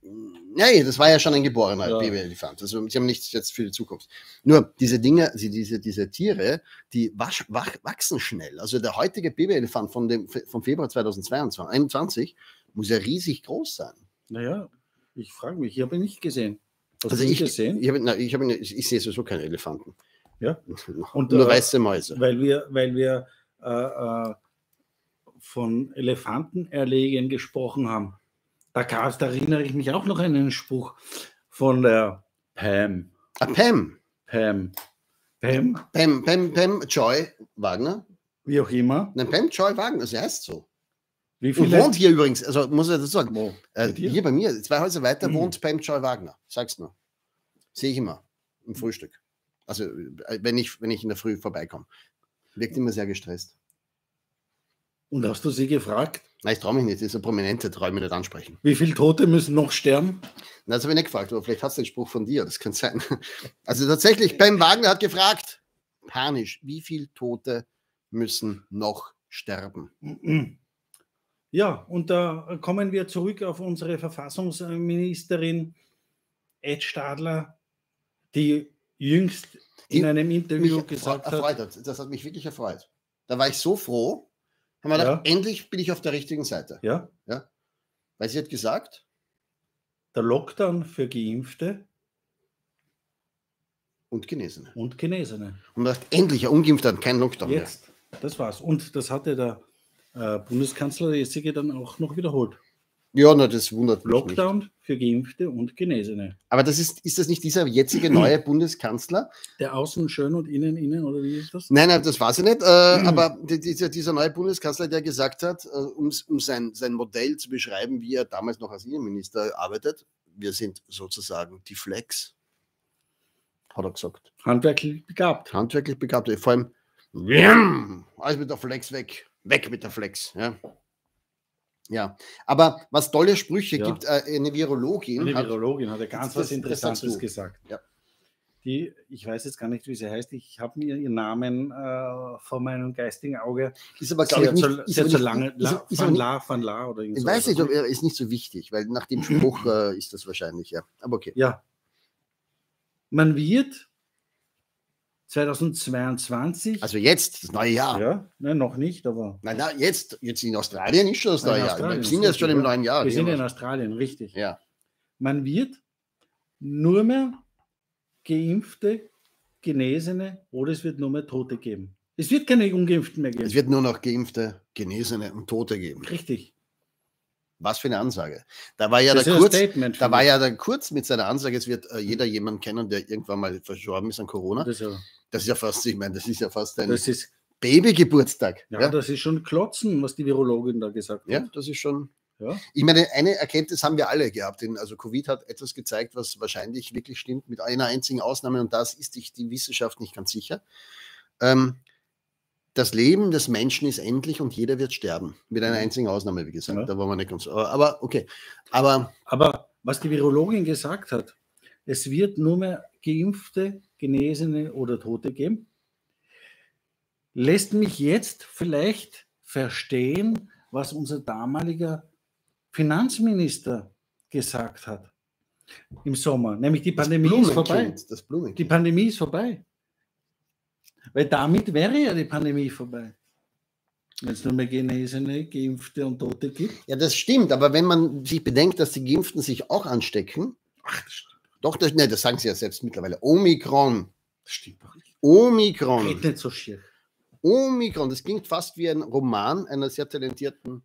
Nein, das war ja schon ein geborener Ja. Babyelefant. Also sie haben nichts jetzt für die Zukunft. Nur diese Dinge, also diese, diese Tiere, die wasch, wach, wachsen schnell. Also der heutige Babyelefant von dem, vom Februar zweitausendeinundzwanzig muss ja riesig groß sein. Naja, ich frage mich, ich habe ihn nicht gesehen. Hast Also du ihn ich, gesehen? ich, habe, nein, ich, habe, ich, ich sehe sowieso keine Elefanten. Ja. Und nur äh, weiße Mäuse. Weil wir, weil wir äh, äh, von Elefantenerlegen gesprochen haben. Da, gab's, da erinnere ich mich auch noch an einen Spruch von der Pam. Ah, Pam. Pam. Pam, Pam, Pam, Pam Joy Wagner. wie auch immer. Nein, Pam Joy Wagner, sie heißt so. Wie Und viele? wohnt hier übrigens, also muss ich das sagen, Wo? äh, Bei dir? hier bei mir, zwei Häuser weiter, Mhm. wohnt Pam Joy Wagner. Sag's nur. Sehe ich immer im Frühstück. Also äh, wenn ich, wenn ich in der Früh vorbeikomme. Wirkt immer sehr gestresst. Und hast du sie gefragt, Nein, ich traue mich nicht, das ist eine Prominente, traue ich mich nicht ansprechen. wie viele Tote müssen noch sterben? Nein, das habe ich nicht gefragt, aber vielleicht hast du den Spruch von dir, das kann sein. Also tatsächlich, Pam Wagner hat gefragt, panisch, wie viele Tote müssen noch sterben? Ja, und da kommen wir zurück auf unsere Verfassungsministerin Ed Stadler, die jüngst in Die einem Interview Mich gesagt erfreut hat, hat. Das hat mich wirklich erfreut. Da war ich so froh, haben wir Ja. gedacht, endlich bin ich auf der richtigen Seite. ja, Weil sie hat gesagt, der Lockdown für Geimpfte und Genesene. und Genesene. Und man dachte, endlich, ein Ungeimpfter hat keinen Lockdown mehr. Jetzt, das war's. Und das hatte der äh, Bundeskanzler der jetzige dann auch noch wiederholt. Ja, na, das wundert mich nicht. Lockdown für Geimpfte und Genesene. Aber das ist, ist das nicht dieser jetzige neue Bundeskanzler? Der außen schön und innen innen, oder wie ist das? Nein, nein, das weiß ich nicht. Äh, aber die- dieser, dieser neue Bundeskanzler, der gesagt hat, äh, um, um sein, sein Modell zu beschreiben, wie er damals noch als Innenminister arbeitet, wir sind sozusagen die Flex, hat er gesagt. Handwerklich begabt. Handwerklich begabt, vor allem, wim, alles mit der Flex weg, weg mit der Flex. Ja, ja. Aber was tolle Sprüche Ja. gibt, äh, eine Virologin, Eine hat, Virologin hat ja ganz Das- was das sagst Interessantes du. gesagt. Ja. Die, ich weiß jetzt gar nicht, wie sie heißt. Ich habe mir ihren Namen äh, vor meinem geistigen Auge. ist aber, Sie glaube ich, hat nicht, so, ist sie aber hat so nicht- lange. ist, La, ist aber van nicht, La, van La oder irgend ich so weiß nicht, etwas. ob er ist nicht so wichtig, weil nach dem Spruch äh, ist das wahrscheinlich, ja. Aber okay. Ja. Man wird zweitausendzweiundzwanzig. Also jetzt, das neue Jahr. ja, nein, noch nicht, aber. Nein, nein, jetzt, jetzt in Australien ist schon das Nein, neue in Jahr. Australien Wir ist sind jetzt schon im richtig, ja. neuen Jahr. Wir sind Ja. in Australien, richtig. Ja. Man wird nur mehr Geimpfte, Genesene oder es wird nur mehr Tote geben. Es wird keine Ungeimpften mehr geben. Es wird nur noch Geimpfte, Genesene und Tote geben. Richtig. Was für eine Ansage. Da war ja Das der ist ein Kurz, Statement. da finde war ich. ja der Kurz mit seiner Ansage, es wird äh, jeder jemanden kennen, der irgendwann mal verstorben ist an Corona. Das, ist ja- Das ist ja fast, ich meine, das ist ja fast ein das ist, Babygeburtstag. ja, Ja, das ist schon Klotzen, was die Virologin da gesagt ja, hat. das ist schon. Ja. Ich meine, eine Erkenntnis haben wir alle gehabt. Denn, also Covid hat etwas gezeigt, was wahrscheinlich wirklich stimmt, mit einer einzigen Ausnahme, und das ist sich die Wissenschaft nicht ganz sicher. Ähm, das Leben des Menschen ist endlich und jeder wird sterben. Mit einer einzigen Ausnahme, wie gesagt. Ja. Da waren wir nicht ganz. Aber, aber okay. Aber Aber was die Virologin gesagt hat, es wird nur mehr Geimpfte, Genesene oder Tote geben, lässt mich jetzt vielleicht verstehen, was unser damaliger Finanzminister gesagt hat im Sommer. Nämlich die Pandemie ist vorbei. Blumenkind, das Blumenkind. Die Pandemie ist vorbei. Weil damit wäre ja die Pandemie vorbei. Wenn es nur mehr Genesene, Geimpfte und Tote gibt. Ja, das stimmt, aber wenn man sich bedenkt, dass die Geimpften sich auch anstecken, Ach, das stimmt, doch, das, ne, das sagen sie ja selbst mittlerweile. Omikron. das stimmt doch nicht. Omikron. Geht nicht so schier. Omikron. Das klingt fast wie ein Roman einer sehr talentierten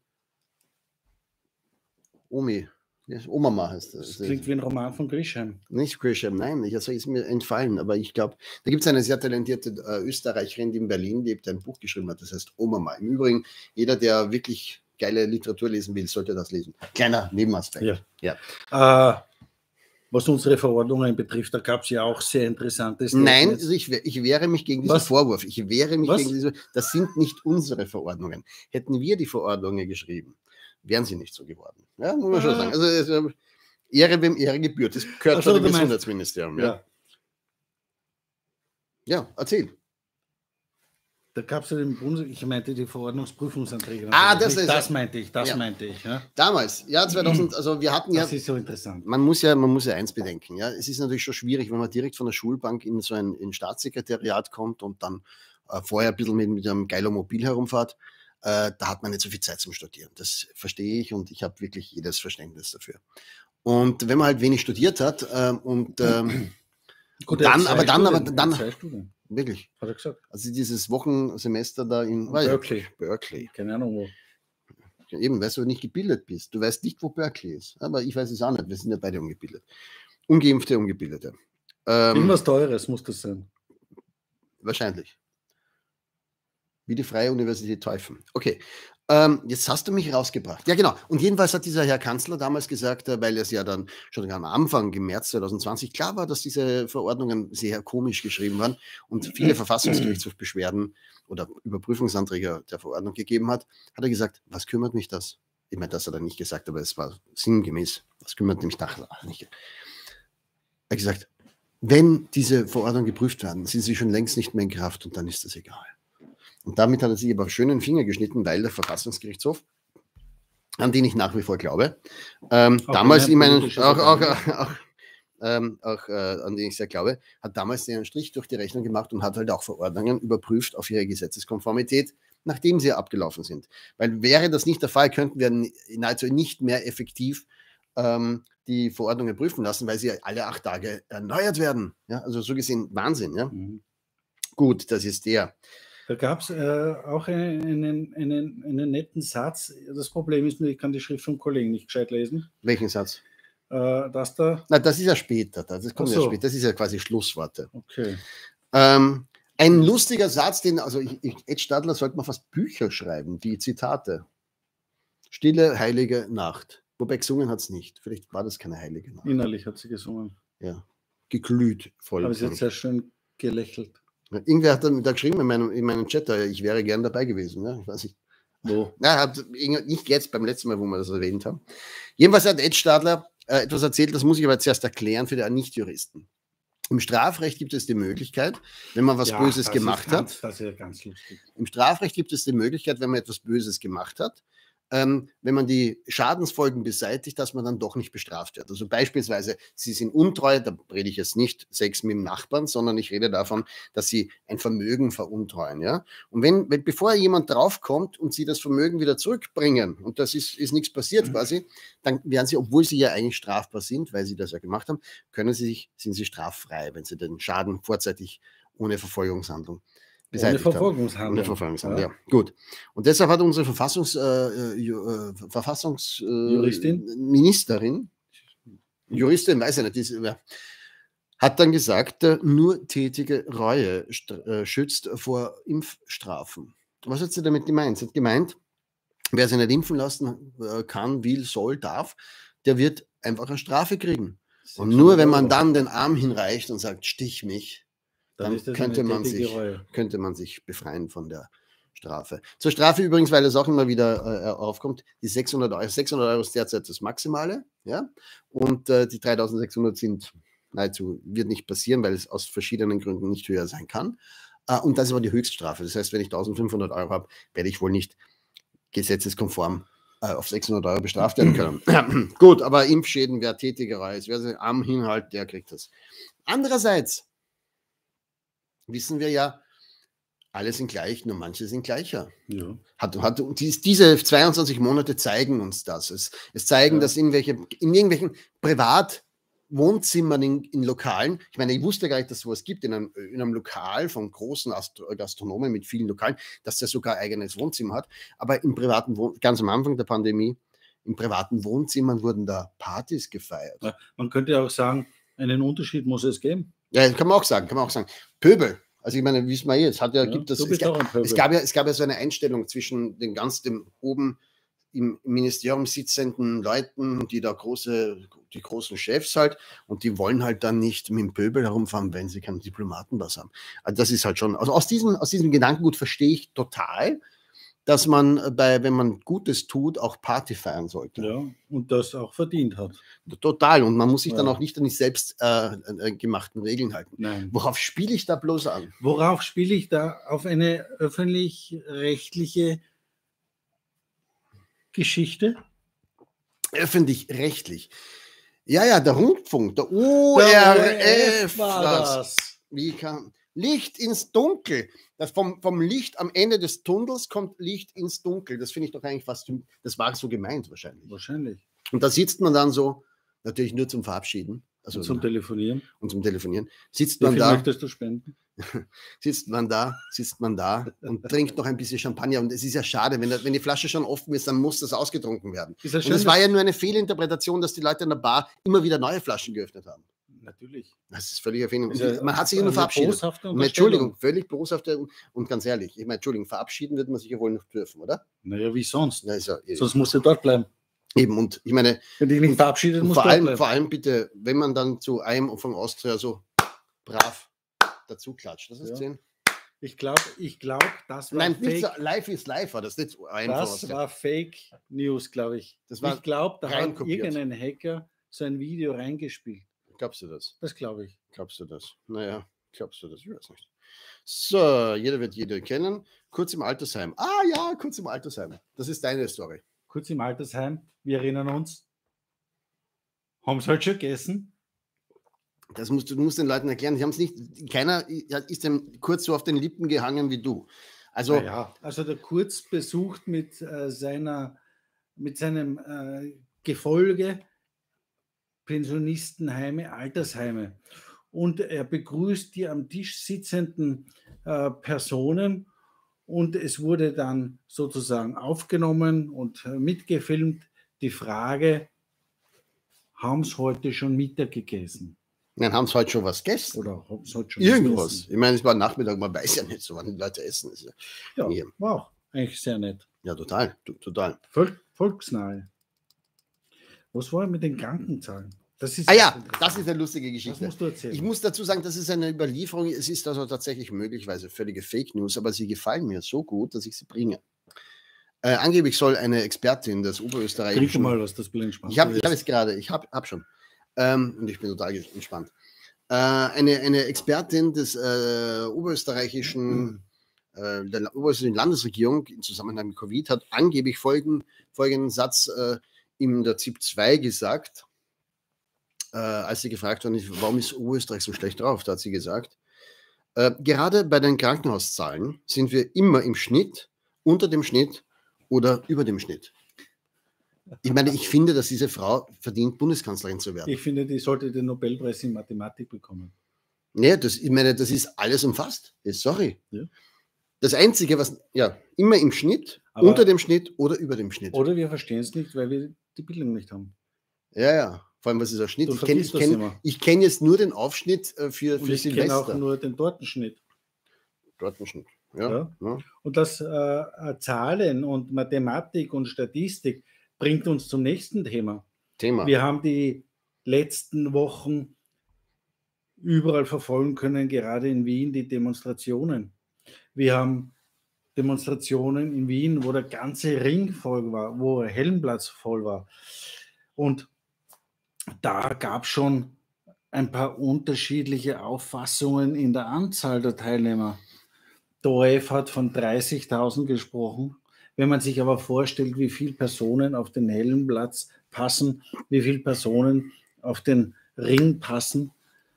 Omi. Ja, Omama heißt das. Das klingt wie ein Roman von Grisham. Nicht Grisham, nein, ich, also ist mir entfallen, aber ich glaube, da gibt es eine sehr talentierte äh, Österreicherin, die in Berlin lebt, die ein Buch geschrieben hat, das heißt Omama. Im Übrigen, jeder, der wirklich geile Literatur lesen will, sollte das lesen. Kleiner Nebenaspekt. Ja. Ja. Äh, was unsere Verordnungen betrifft, da gab es ja auch sehr interessante Nein, Statements. also ich, we- ich wehre mich gegen diesen Was? Vorwurf. Ich wehre mich Was? gegen diese. Das sind nicht unsere Verordnungen. Hätten wir die Verordnungen geschrieben, wären sie nicht so geworden. Ja, muss man schon Ah. sagen. Also, also Ehre, wem Ehre gebührt. Das gehört Ach so, von dem du meinst- Gesundheitsministerium. Ja. Ja, ja, erzähl. Da gab es ja den Bundes, ich meinte die Verordnungsprüfungsanträge. Ah, das nicht, ist das meinte ich, das ja. meinte ich. Ja. Damals, ja, zweitausend, also wir hatten ja. Das ist so interessant. Man muss ja, man muss ja eins bedenken, ja. Es ist natürlich schon schwierig, wenn man direkt von der Schulbank in so ein in Staatssekretariat kommt und dann äh, vorher ein bisschen mit, mit einem Geilomobil herumfahrt. Äh, da hat man nicht so viel Zeit zum Studieren. Das verstehe ich und ich habe wirklich jedes Verständnis dafür. Und wenn man halt wenig studiert hat äh, und ähm, Gut, dann, aber dann, Studien, aber dann, zwei Studien. Wirklich. Hat er gesagt. Also dieses Wochensemester da in Berkeley. Berkeley. Keine Ahnung wo. Eben, weil du nicht gebildet bist. Du weißt nicht, wo Berkeley ist. Aber ich weiß es auch nicht. Wir sind ja beide ungebildet. Ungeimpfte, Ungebildete. Ähm, Irgendwas Teures muss das sein. Wahrscheinlich. Wie die Freie Universität Teufen. Okay. Ähm, jetzt hast du mich rausgebracht. Ja, genau. Und jedenfalls hat dieser Herr Kanzler damals gesagt, äh, weil es ja dann schon am Anfang, im März zwanzig zwanzig, klar war, dass diese Verordnungen sehr komisch geschrieben waren und viele Verfassungsgerichtshofbeschwerden oder Überprüfungsanträge der Verordnung gegeben hat, hat er gesagt, was kümmert mich das? Ich meine, das hat er nicht gesagt, aber es war sinngemäß. Was kümmert mich das nicht? Er hat gesagt, wenn diese Verordnungen geprüft werden, sind sie schon längst nicht mehr in Kraft und dann ist das egal. Und damit hat er sich aber schön den Finger geschnitten, weil der Verfassungsgerichtshof, an den ich nach wie vor glaube, ähm, damals in meinen, auch, auch, auch, auch, ähm, auch äh, an den ich sehr glaube, hat damals einen Strich durch die Rechnung gemacht und hat halt auch Verordnungen überprüft auf ihre Gesetzeskonformität, nachdem sie abgelaufen sind. Weil wäre das nicht der Fall, könnten wir nahezu nicht mehr effektiv ähm, die Verordnungen prüfen lassen, weil sie alle acht Tage erneuert werden. Ja, also so gesehen Wahnsinn. Ja? Mhm. Gut, das ist der. Da gab es äh, auch einen, einen, einen netten Satz. Das Problem ist nur, ich kann die Schrift vom Kollegen nicht gescheit lesen. Welchen Satz? Äh, das da. Na, das ist ja später. Das kommt so. ja später. Das ist ja quasi Schlussworte. Okay. Ähm, ein lustiger Satz, den, also ich, ich, Ed Stadler sollte man fast Bücher schreiben, die Zitate. Stille, heilige Nacht. Wobei gesungen hat es nicht. Vielleicht war das keine heilige Nacht. Innerlich hat sie gesungen. Ja. Geglüht voll. Aber sie hat sehr schön gelächelt. Irgendwer hat da geschrieben in meinem, in meinem Chat, ich wäre gern dabei gewesen. Ne? Ich weiß nicht. Wo? Na, hat, nicht jetzt, beim letzten Mal, wo wir das erwähnt haben. Jedenfalls hat Ed Stadler äh, etwas erzählt, das muss ich aber zuerst erklären für die Nichtjuristen. Im Strafrecht gibt es die Möglichkeit, wenn man was ja, Böses gemacht ganz, hat. Das ist ja ganz lustig. Im Strafrecht gibt es die Möglichkeit, wenn man etwas Böses gemacht hat, ähm, wenn man die Schadensfolgen beseitigt, dass man dann doch nicht bestraft wird. Also beispielsweise, Sie sind untreu, da rede ich jetzt nicht Sex mit dem Nachbarn, sondern ich rede davon, dass Sie ein Vermögen veruntreuen. Ja? Und wenn, wenn bevor jemand draufkommt und Sie das Vermögen wieder zurückbringen, und das ist, ist nichts passiert mhm. quasi, dann werden Sie, obwohl Sie ja eigentlich strafbar sind, weil Sie das ja gemacht haben, können Sie sich, sind Sie straffrei, wenn Sie den Schaden vorzeitig ohne Verfolgungshandlung Ohne Verfolgungshandlung. Ohne Verfolgungshandlung, ja. ja. Gut. Und deshalb hat unsere Verfassungs, äh, äh, Verfassungs äh, Juristin? Ministerin, Juristin, weiß ich nicht, ist, äh, hat dann gesagt, äh, nur tätige Reue äh, schützt vor Impfstrafen. Was hat sie damit gemeint? Sie hat gemeint, wer sich nicht impfen lassen äh, kann, will, soll, darf, der wird einfach eine Strafe kriegen. Und nur wenn man dann den Arm hinreicht und sagt, stich mich, dann, dann könnte, man sich, könnte man sich befreien von der Strafe. Zur Strafe übrigens, weil es auch immer wieder äh, aufkommt, die sechshundert Euro, sechshundert Euro ist derzeit das Maximale, ja, und äh, die dreitausendsechshundert sind nahezu, wird nicht passieren, weil es aus verschiedenen Gründen nicht höher sein kann. Äh, und das ist aber die Höchststrafe. Das heißt, wenn ich eintausendfünfhundert Euro habe, werde ich wohl nicht gesetzeskonform äh, auf sechshundert Euro bestraft werden können. Gut, aber Impfschäden, wer tätige Reue ist, wer sich am Hinhalt, der kriegt das. Andererseits wissen wir ja, alle sind gleich, nur manche sind gleicher. Ja. Hat, hat, dies, diese zweiundzwanzig Monate zeigen uns das. Es, es zeigen, ja. dass in, welche, in irgendwelchen Privatwohnzimmern in, in Lokalen, ich meine, ich wusste gar nicht, dass es sowas gibt, in einem, in einem Lokal von großen Astro Gastronomen mit vielen Lokalen, dass der sogar ein eigenes Wohnzimmer hat. Aber in privaten Wohn ganz am Anfang der Pandemie, in privaten Wohnzimmern wurden da Partys gefeiert. Ja, man könnte ja auch sagen, einen Unterschied muss es geben. Ja, kann man auch sagen, kann man auch sagen. Pöbel. Also ich meine, wissen wir jetzt, hat ja, ja gibt das, es gab, es, gab ja, es gab ja so eine Einstellung zwischen den ganz dem oben im Ministerium sitzenden Leuten, die da große, die großen Chefs halt, und die wollen halt dann nicht mit dem Pöbel herumfahren, wenn sie keinen Diplomatenpass haben. Also das ist halt schon, also aus diesem, aus diesem Gedankengut verstehe ich total, dass man bei, wenn man Gutes tut, auch Party feiern sollte. Ja, und das auch verdient hat. Total. Und man muss sich Ja. dann auch nicht an die selbst äh, äh, gemachten Regeln halten. Nein. Worauf spiele ich da bloß an? Worauf spiele ich da? Auf eine öffentlich-rechtliche Geschichte? Öffentlich-rechtlich. Ja, ja, der Rundfunk, der O R F war das. Wie kann Licht ins Dunkel? Das vom, vom Licht am Ende des Tunnels kommt Licht ins Dunkel. Das finde ich doch eigentlich fast, das war so gemeint wahrscheinlich. Wahrscheinlich. Und da sitzt man dann so, natürlich nur zum Verabschieden. Also Und zum Telefonieren. Und zum Telefonieren. Sitzt Wie man viel da, möchtest du spenden? sitzt man da, sitzt man da und trinkt noch ein bisschen Champagner. Und es ist ja schade, wenn, wenn die Flasche schon offen ist, dann muss das ausgetrunken werden. Ist ja Und schön, es war dass- ja nur eine Fehlinterpretation, dass die Leute in der Bar immer wieder neue Flaschen geöffnet haben. Natürlich. Das ist völlig Erfindung. Ist ja Man hat sich ja nur eine verabschiedet. boshafte Und Entschuldigung, völlig boshafte und ganz ehrlich, ich meine, Entschuldigung, verabschieden wird man sich ja wohl noch dürfen, oder? Naja, wie sonst? Ja, ist ja, Sonst musst du dort bleiben. eben, und ich meine, Wenn dich nicht verabschiedet, und musst vor, du dort allem, bleiben. vor allem bitte, wenn man dann zu einem von Austria so brav dazu klatscht, das ist Ja. zehn. Ich glaube, ich glaub, das war Nein, Fake. nicht so, live ist live, war das nicht so ein von Das Austria. war Fake News, glaube ich. Das war ich glaube, da hat reinkopiert. irgendein Hacker so ein Video reingespielt. Glaubst du das? Das glaube ich. Glaubst du das? Naja, glaubst du das? Ich weiß nicht. So, jeder wird jeder kennen. Kurz im Altersheim. Ah ja, kurz im Altersheim. Das ist deine Story. Kurz im Altersheim, wir erinnern uns, haben sie halt schon gegessen. Das musst du, du musst den Leuten erklären. Die haben es nicht, keiner ist dem kurz so auf den Lippen gehangen wie du. Also, Naja, also der Kurz besucht mit, äh, seiner, mit seinem äh, Gefolge Pensionistenheime, Altersheime. Und er begrüßt die am Tisch sitzenden äh, Personen und es wurde dann sozusagen aufgenommen und äh, mitgefilmt. Die Frage, haben sie heute schon Mittag gegessen? dann haben sie heute schon was gegessen. Oder haben sie heute schon Irgendwas. gegessen? Ich meine, es war Nachmittag, man weiß ja nicht so, wann die Leute essen. Das ist ja, Ja, war auch eigentlich sehr nett. ja, total, to- total. Volk, volksnahe. Was war mit den Krankenzahlen? Das ist Ah ja, das ist eine lustige Das Geschichte. musst du erzählen. Ich muss dazu sagen, das ist eine Überlieferung. Es ist also tatsächlich möglicherweise völlige Fake News, aber sie gefallen mir so gut, dass ich sie bringe. Äh, angeblich soll eine Expertin des Trink oberösterreichischen... mal was, das bin spannend. Ich habe ich hab es gerade, ich habe hab schon. Ähm, und ich bin total entspannt. Äh, eine, eine Expertin des äh, oberösterreichischen, äh, der oberösterreichischen Landesregierung im Zusammenhang mit Covid hat angeblich folgenden, folgenden Satz äh, in der Z I P zwei gesagt, äh, als sie gefragt worden ist, warum ist Oberösterreich so schlecht drauf? Da hat sie gesagt, äh, gerade bei den Krankenhauszahlen sind wir immer im Schnitt, unter dem Schnitt oder über dem Schnitt. Ich meine, ich finde, dass diese Frau verdient, Bundeskanzlerin zu werden. Ich finde, die sollte den Nobelpreis in Mathematik bekommen. Nee, das, ich meine, das ist alles umfasst. Sorry. Ja. Das Einzige, was, ja, immer im Schnitt, Aber- unter dem Schnitt oder über dem Schnitt. Oder wir verstehen es nicht, weil wir die Bildung nicht haben. Ja, ja. Vor allem, was ist der Schnitt? Du Ich kenne vergisst ich das kenn, immer. ich kenn jetzt nur den Aufschnitt äh, für, Und für ich kenne auch Silvester. nur den Tortenschnitt. Tortenschnitt. Ja, Ja. ja. Und das äh, Zahlen und Mathematik und Statistik bringt uns zum nächsten Thema. Thema. Wir haben die letzten Wochen überall verfolgen können, gerade in Wien, die Demonstrationen. Wir haben Demonstrationen in Wien, wo der ganze Ring voll war, wo der Helmplatz voll war. Und da gab es schon ein paar unterschiedliche Auffassungen in der Anzahl der Teilnehmer. Der O R F hat von dreißigtausend gesprochen. Wenn man sich aber vorstellt, wie viele Personen auf den Helmplatz passen, wie viele Personen auf den Ring passen,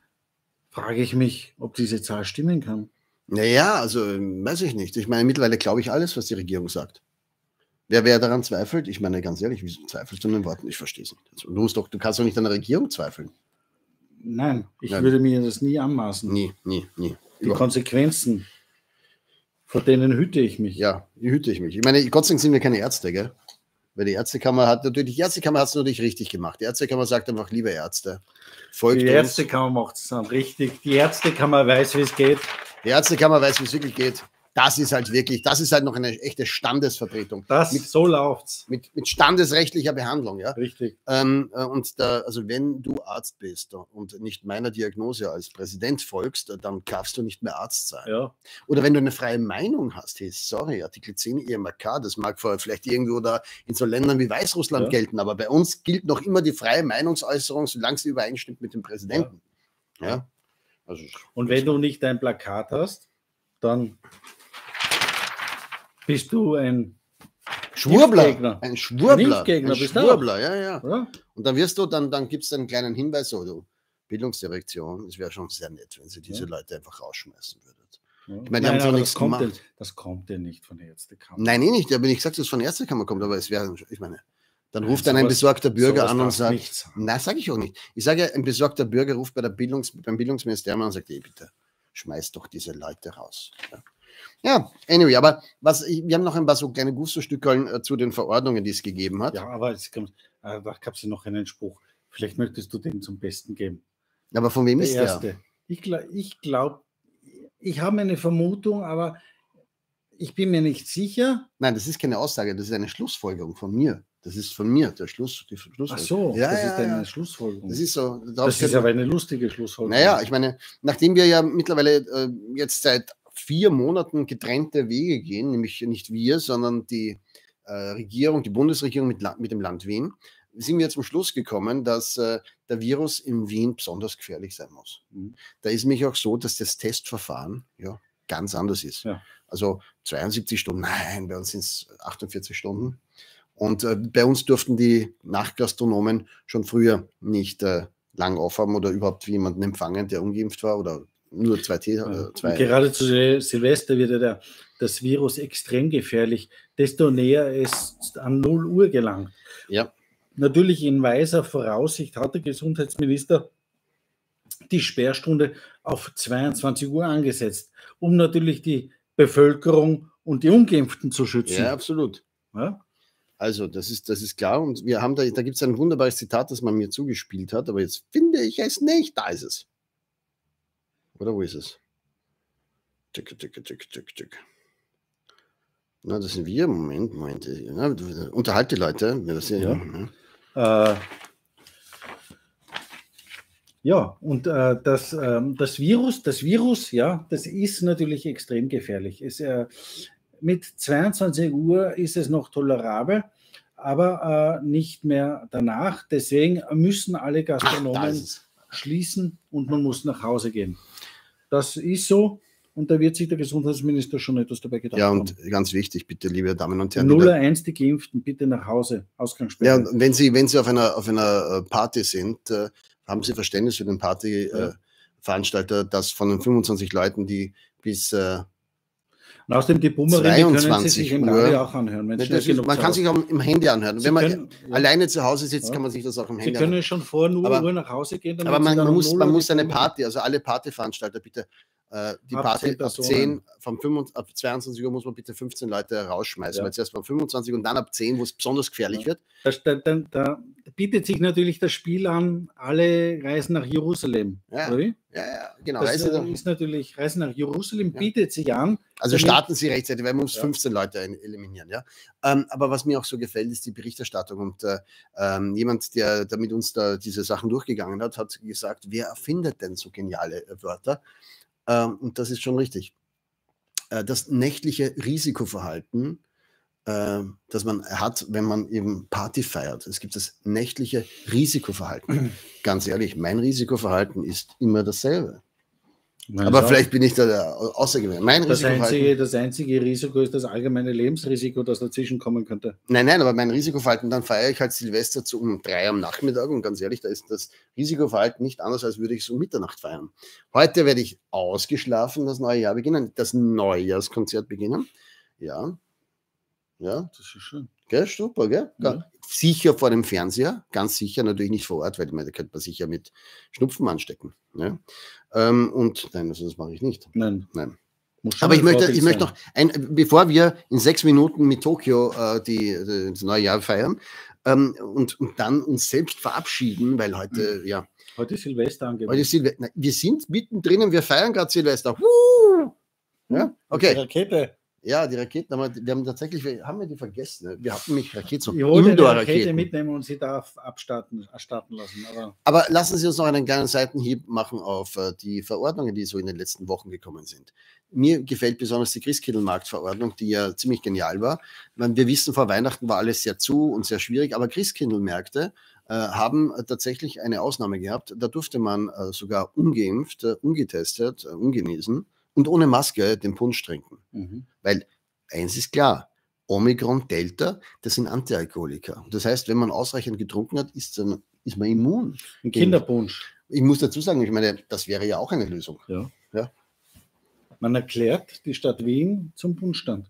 frage ich mich, ob diese Zahl stimmen kann. Naja, also ähm, weiß ich nicht. Ich meine, mittlerweile glaube ich alles, was die Regierung sagt. Wer, wer daran zweifelt, ich meine ganz ehrlich, wieso zweifelst du an den Worten? Ich verstehe es nicht. Also, du, musst doch, du kannst doch nicht an der Regierung zweifeln. Nein, ich Nein. würde mir das nie anmaßen. Nie, nie, nie. Die Überhaupt. Konsequenzen, vor denen hüte ich mich. Ja, die hüte ich mich. Ich meine, Gott sei Dank sind wir keine Ärzte, gell? Weil die Ärztekammer hat natürlich, die Ärztekammer hat es natürlich richtig gemacht. Die Ärztekammer sagt einfach, liebe Ärzte, folgt Die uns. Ärztekammer macht es dann richtig. Die Ärztekammer weiß, wie es geht. Die Ärztekammer weiß, wie es wirklich geht. Das ist halt wirklich, das ist halt noch eine echte Standesvertretung. Das, mit, so läuft's. Mit, mit standesrechtlicher Behandlung, ja. Richtig. Ähm, und da, also wenn du Arzt bist und nicht meiner Diagnose als Präsident folgst, dann darfst du nicht mehr Arzt sein. Ja. Oder wenn du eine freie Meinung hast, hey, sorry, Artikel zehn E M A K, das mag vielleicht irgendwo da in so Ländern wie Weißrussland ja. gelten, aber bei uns gilt noch immer die freie Meinungsäußerung, solange sie übereinstimmt mit dem Präsidenten. Ja. Ja. Also, und wenn du nicht ein Plakat hast, dann bist du ein Schwurbler. Ein Schwurbler. Ein, ein Schwurbler, ja, ja, ja. Und dann wirst du, dann, dann gibt es einen kleinen Hinweis, so, du, Bildungsdirektion, es wäre schon sehr nett, wenn sie diese ja. Leute einfach rausschmeißen würdet. Ja. Ich meine, die Nein, haben so nichts gemacht. Denn, das kommt ja nicht von der Ärztekammer. Nein, eh nicht. Ich habe nicht gesagt, dass es von der Ärztekammer kommt, aber es wäre, ich meine, dann ruft Nein, dann ein besorgter Bürger an und sagt, nein, sage ich auch nicht. Ich sage, ein besorgter Bürger ruft bei der Bildungs, beim Bildungsministerium an und sagt, ey, bitte, schmeiß doch diese Leute raus. Ja. Ja, anyway, aber was, wir haben noch ein paar so kleine Gusto-Stückchen äh, zu den Verordnungen, die es gegeben hat. Ja, aber es kommt, äh, da gab es ja noch einen Spruch. Vielleicht möchtest du den zum Besten geben. Aber von wem der ist erste. der? Ich glaube, ich, glaub, ich habe eine Vermutung, aber ich bin mir nicht sicher. Nein, das ist keine Aussage, das ist eine Schlussfolgerung von mir. Das ist von mir, der Schluss, die Schlussfolgerung. Ach so, ja, das ja, ist eine ja. Schlussfolgerung. Das ist so. Das ist aber eine lustige Schlussfolgerung. Naja, ich meine, nachdem wir ja mittlerweile äh, jetzt seit vier Monaten getrennte Wege gehen, nämlich nicht wir, sondern die äh, Regierung, die Bundesregierung mit, mit dem Land Wien, sind wir zum Schluss gekommen, dass äh, der Virus in Wien besonders gefährlich sein muss. Mhm. Da ist nämlich auch so, dass das Testverfahren ja ganz anders ist. Ja. Also zweiundsiebzig Stunden, nein, bei uns sind es achtundvierzig Stunden. Und äh, bei uns durften die Nachgastronomen schon früher nicht äh, lang aufhaben oder überhaupt jemanden empfangen, der ungeimpft war oder nur zwei T. Ja. Zwei. Gerade zu Silvester wird ja der, das Virus extrem gefährlich, desto näher es an null Uhr gelangt. Ja. Natürlich in weiser Voraussicht hat der Gesundheitsminister die Sperrstunde auf zweiundzwanzig Uhr angesetzt, um natürlich die Bevölkerung und die Ungeimpften zu schützen. Ja, absolut. Ja? Also, das ist, das ist klar. Und wir haben da, da gibt es ein wunderbares Zitat, das man mir zugespielt hat, aber jetzt finde ich es nicht. Da ist es. Oder wo ist es? Tick, tick, tick, tick, tick. Na, das sind wir. Moment, Moment. Ja, unterhalte die Leute. Das hier, ja. Ja. Äh, ja, und äh, das, äh, das Virus, das Virus, ja, das ist natürlich extrem gefährlich. Es, äh, mit zweiundzwanzig Uhr ist es noch tolerabel, aber äh, nicht mehr danach. Deswegen müssen alle Gastronomen Ach, schließen und man muss nach Hause gehen. Das ist so und da wird sich der Gesundheitsminister schon etwas dabei gedacht haben. Ja, und haben. Ganz wichtig, bitte, liebe Damen und Herren. null eins die Geimpften, bitte nach Hause, Ausgangssperre. Ja, und wenn Sie, wenn Sie auf einer, auf einer Party sind, äh, haben Sie Verständnis für den Partyveranstalter, ja. äh, dass von den fünfundzwanzig Leuten, die bis äh, und außerdem die Bummerinnen können Sie sich im Radio auch anhören. Ne, ist, man kann sich auch im Handy anhören. Sie wenn man können, ja. alleine zu Hause sitzt, ja. kann man sich das auch im Handy anhören. Sie können anhören. schon vor null Uhr nach Hause gehen. Aber man, man muss, man muss eine Party, also alle Partyveranstalter bitte, äh, die ab Party ab zehn, vom fünfundzwanzig, ab zweiundzwanzig Uhr muss man bitte fünfzehn Leute rausschmeißen, ja. weil zuerst von fünfundzwanzig und dann ab zehn, wo es besonders gefährlich ja. wird. Das, da, da, da bietet sich natürlich das Spiel an, alle reisen nach Jerusalem. Ja, oder wie? ja, ja genau. Das Reise ist natürlich, Reisen nach Jerusalem ja. bietet sich an. Also starten Sie rechtzeitig, weil man muss ja. fünfzehn Leute eliminieren. Ja? Ähm, aber was mir auch so gefällt, ist die Berichterstattung. Und äh, ähm, jemand, der, der mit uns da diese Sachen durchgegangen hat, hat gesagt, wer erfindet denn so geniale äh, Wörter? Ähm, und das ist schon richtig. Äh, das nächtliche Risikoverhalten, äh, das man hat, wenn man eben Party feiert. Es gibt das nächtliche Risikoverhalten. Ganz ehrlich, mein Risikoverhalten ist immer dasselbe. Nein, aber vielleicht bin ich da der Außergewöhnliche. Mein das, einzige, das einzige Risiko ist das allgemeine Lebensrisiko, das dazwischen kommen könnte. Nein, nein, aber mein Risikoverhalten, dann feiere ich halt Silvester zu um drei am Nachmittag und ganz ehrlich, da ist das Risikoverhalten nicht anders, als würde ich es um Mitternacht feiern. Heute werde ich ausgeschlafen das neue Jahr beginnen, das Neujahrskonzert beginnen. Ja, ja. Das ist schön. Gell, super, gell? Ja. Sicher vor dem Fernseher, ganz sicher, natürlich nicht vor Ort, weil ich meine, da könnte man sicher mit Schnupfen anstecken. Ja? Ähm, und nein, also das mache ich nicht. Nein. nein. Aber ich möchte, ich möchte noch, ein, bevor wir in sechs Minuten mit Tokio äh, die, die, das neue Jahr feiern ähm, und, und dann uns selbst verabschieden, weil heute, mhm. ja. Heute ist Silvester angekommen. Heute ist Silvester. Wir sind mittendrin und wir feiern gerade Silvester. Uh! Ja? Okay. Die Rakete. Ja, die Raketen, aber wir haben tatsächlich, haben wir die vergessen? Wir hatten nämlich Raketen, so Ich wollte eine Rakete Indoor-Raketen mitnehmen und sie darf abstarten, starten lassen. Aber, aber lassen Sie uns noch einen kleinen Seitenhieb machen auf äh, die Verordnungen, die so in den letzten Wochen gekommen sind. Mir gefällt besonders die Christkindlmarkt-Verordnung, die ja ziemlich genial war. Meine, wir wissen, vor Weihnachten war alles sehr zu und sehr schwierig, aber Christkindlmärkte äh, haben äh, tatsächlich eine Ausnahme gehabt. Da durfte man äh, sogar ungeimpft, äh, ungetestet, äh, ungenesen und ohne Maske den Punsch trinken. mhm. Weil eins ist klar, Omikron, Delta, das sind Antialkoholiker. Das heißt, wenn man ausreichend getrunken hat, ist, dann, ist man immun. Ein Kinderpunsch. Ich muss dazu sagen, ich meine, das wäre ja auch eine Lösung. Ja. Ja. Man erklärt die Stadt Wien zum Punschstand.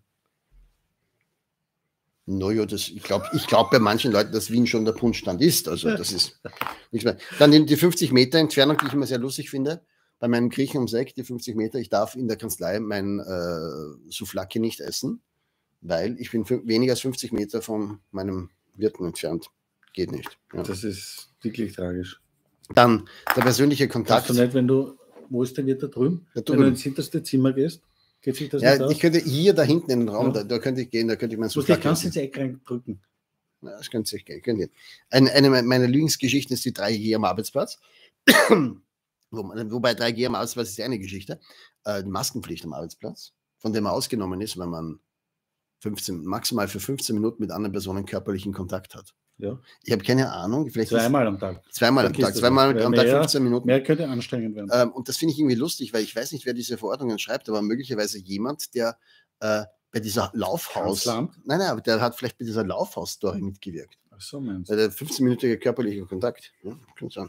Naja, das, ich glaube ich glaub bei manchen Leuten, dass Wien schon der Punschstand ist. Also das ist nichts mehr. Dann die, die fünfzig Meter Entfernung, die ich immer sehr lustig finde, bei meinem Griechen ums Eck, die fünfzig Meter, ich darf in der Kanzlei mein äh, Souvlaki nicht essen, weil ich bin weniger als fünfzig Meter von meinem Wirten entfernt. Geht nicht. Ja. Das ist wirklich tragisch. Dann der persönliche Kontakt. Kannst du nicht, wenn du, wo ist der Wirt da drüben? Da Wenn drüben. du ins hinterste Zimmer gehst, geht sich das Ja, nicht aus? ich könnte hier da hinten in den Raum, Ja. da, da könnte ich gehen, da könnte ich mein Du musst Souvlaki dich ganz essen. ins Eck reindrücken. Ja, das könnte sich gehen. Könnte gehen. Eine, eine meiner Lieblingsgeschichten ist die drei G am Arbeitsplatz. Wo, wobei drei G am Arbeitsplatz ist eine Geschichte. Äh, die Maskenpflicht am Arbeitsplatz, von der man ausgenommen ist, wenn man fünfzehn, maximal für fünfzehn Minuten mit anderen Personen körperlichen Kontakt hat. Ja. Ich habe keine Ahnung. Vielleicht Zweimal am Tag. Ist, zweimal am Vergiss Tag. das Zweimal nicht. am Weil Tag mehr- fünfzehn Minuten. Mehr könnte anstrengend werden. Ähm, und das finde ich irgendwie lustig, weil ich weiß nicht, wer diese Verordnungen schreibt, aber möglicherweise jemand, der äh, bei dieser Laufhaus. Kanzleramt? Nein, nein, aber der hat vielleicht bei dieser Laufhaus-Story mitgewirkt. Ach so, meinst Bei du? der fünfzehn-minütige körperliche Kontakt. Ja, kann sein.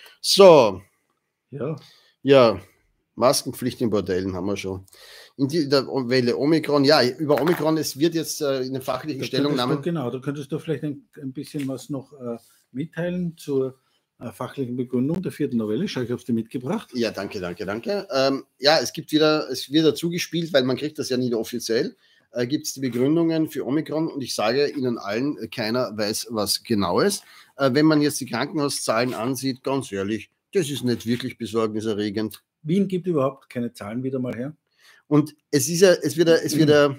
So, Ja. ja, Maskenpflicht in Bordellen haben wir schon. In die, der Welle Omikron, ja, über Omikron, es wird jetzt äh, in den fachlichen Da Stellungnahmen. könntest du, genau, da könntest du vielleicht ein, ein bisschen was noch äh, mitteilen zur äh, fachlichen Begründung der vierten Novelle. Schau, ich habe es dir mitgebracht. Ja, danke, danke, danke. Ähm, ja, es gibt wieder, es wird dazu gespielt, weil man kriegt das ja nicht offiziell. Äh, gibt es die Begründungen für Omikron und ich sage Ihnen allen, äh, keiner weiß was genau ist. Äh, wenn man jetzt die Krankenhauszahlen ansieht, ganz ehrlich, das ist nicht wirklich besorgniserregend. Wien gibt überhaupt keine Zahlen wieder mal her. Und es ist ja, es wird ja, es wird ja,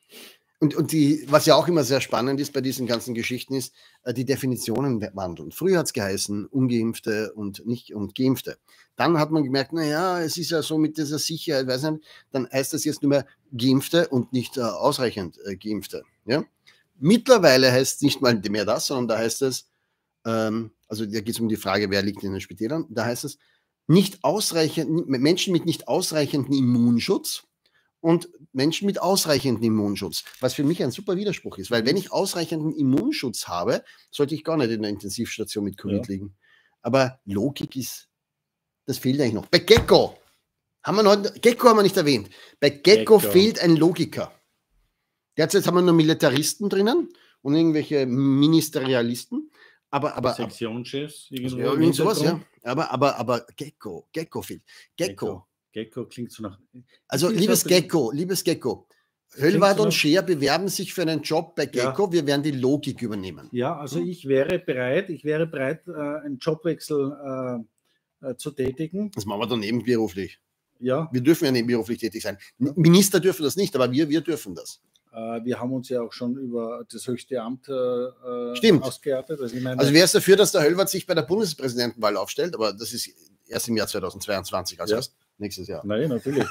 und, und die, was ja auch immer sehr spannend ist bei diesen ganzen Geschichten, ist, äh, die Definitionen wandeln. Früher hat es geheißen, Ungeimpfte und nicht und Geimpfte. Dann hat man gemerkt, naja, es ist ja so mit dieser Sicherheit, weiß nicht, dann heißt das jetzt nur mehr Geimpfte und nicht äh, ausreichend äh, Geimpfte. Ja? Mittlerweile heißt es nicht mal mehr das, sondern da heißt es, ähm, also da geht es um die Frage, wer liegt in den Spitälern, da heißt es, nicht ausreichend, Menschen mit nicht ausreichendem Immunschutz und Menschen mit ausreichendem Immunschutz, was für mich ein super Widerspruch ist, weil wenn ich ausreichenden Immunschutz habe, sollte ich gar nicht in der Intensivstation mit Covid Ja. liegen. Aber Logik ist, das fehlt eigentlich noch. Bei Gecko, haben wir noch, Gecko haben wir nicht erwähnt, bei Gecko, Gecko. fehlt ein Logiker. Derzeit haben wir nur Militaristen drinnen und irgendwelche Ministerialisten, aber, aber, aber Sektionschefs. irgendwo ja, im irgend sowas, ja. Hintergrund. Aber, aber, aber Gecko, Gecko fehlt. Gecko. Gecko klingt so nach. Also, Ist liebes so ein bisschen- Gecko, liebes Gecko, Klingt Höllwart so und nach- Scheer bewerben sich für einen Job bei Ja. Gecko. Wir werden die Logik übernehmen. Ja, also ich wäre bereit, ich wäre bereit, äh, einen Jobwechsel äh, äh, zu tätigen. Das machen wir dann nebenberuflich. Ja, Wir dürfen ja nebenberuflich tätig sein. N- Minister dürfen das nicht, aber wir, wir dürfen das. äh, wir haben uns ja auch schon über das höchste Amt äh, äh, Stimmt. ausgeartet. Also ich meine, Also, wer ist dafür, dass der Höllwart sich bei der Bundespräsidentenwahl aufstellt? Aber das ist erst im Jahr zweitausendzweiundzwanzig, also Ja. erst nächstes Jahr. nein, natürlich.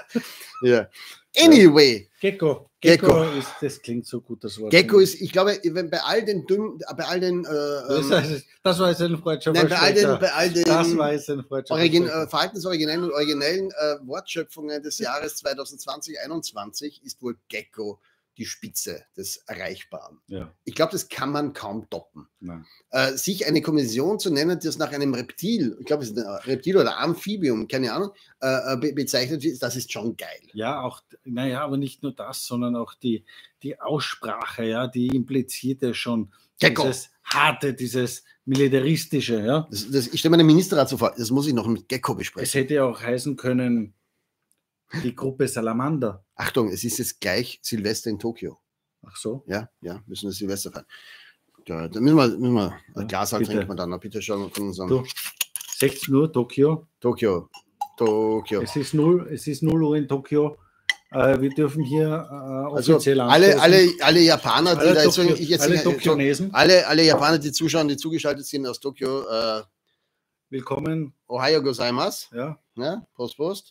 Ja. Anyway, Gecko. Gecko. Gecko ist, das klingt so gut, das Wort. Gecko ist, ich glaube, wenn bei all den dünn, bei all den, äh, Das, ähm, heißt, das war jetzt ein freudscher nein, bei all den, Versprecher. bei all den Das war jetzt ein freudscher Origin, Versprecher. äh, verhaltensoriginellen und originellen äh, Wortschöpfungen des Jahres zweitausendzwanzig einundzwanzig ist wohl Gecko die Spitze des Erreichbaren. Ja, Ich glaube, das kann man kaum toppen. nein. Äh, sich eine Kommission zu nennen, die das nach einem Reptil, ich glaube, es ist ein Reptil oder Amphibium, keine Ahnung, äh, be bezeichnet wird, das ist schon geil. Ja, auch, naja, aber nicht nur das, sondern auch die, die Aussprache, ja, die impliziert ja schon Gecko. dieses harte, dieses militaristische, ja. Das, das, ich stelle mir den Ministerrat so vor, das muss ich noch mit Gecko Es besprechen. hätte ja auch heißen können, die Gruppe Salamander. Achtung, es ist jetzt gleich Silvester in Tokio. Ach so. Ja, ja, müssen wir Silvester feiern. Da, da müssen wir, müssen wir Ja, ein Glas bitte. trinken wir dann. Na, bitte schauen wir von uns an. Du, sechzehn Uhr Tokio. Tokio. Tokio. Es ist null, es ist null Uhr in Tokio. Äh, wir dürfen hier äh, offiziell also alle, alle, alle Japaner, die alle da jetzt, Tokio, jetzt alle, so, alle, alle Japaner, die zuschauen, die zugeschaltet sind aus Tokio, äh, willkommen. Ohayo gozaimasu. Ja. Ja, Prost, Prost.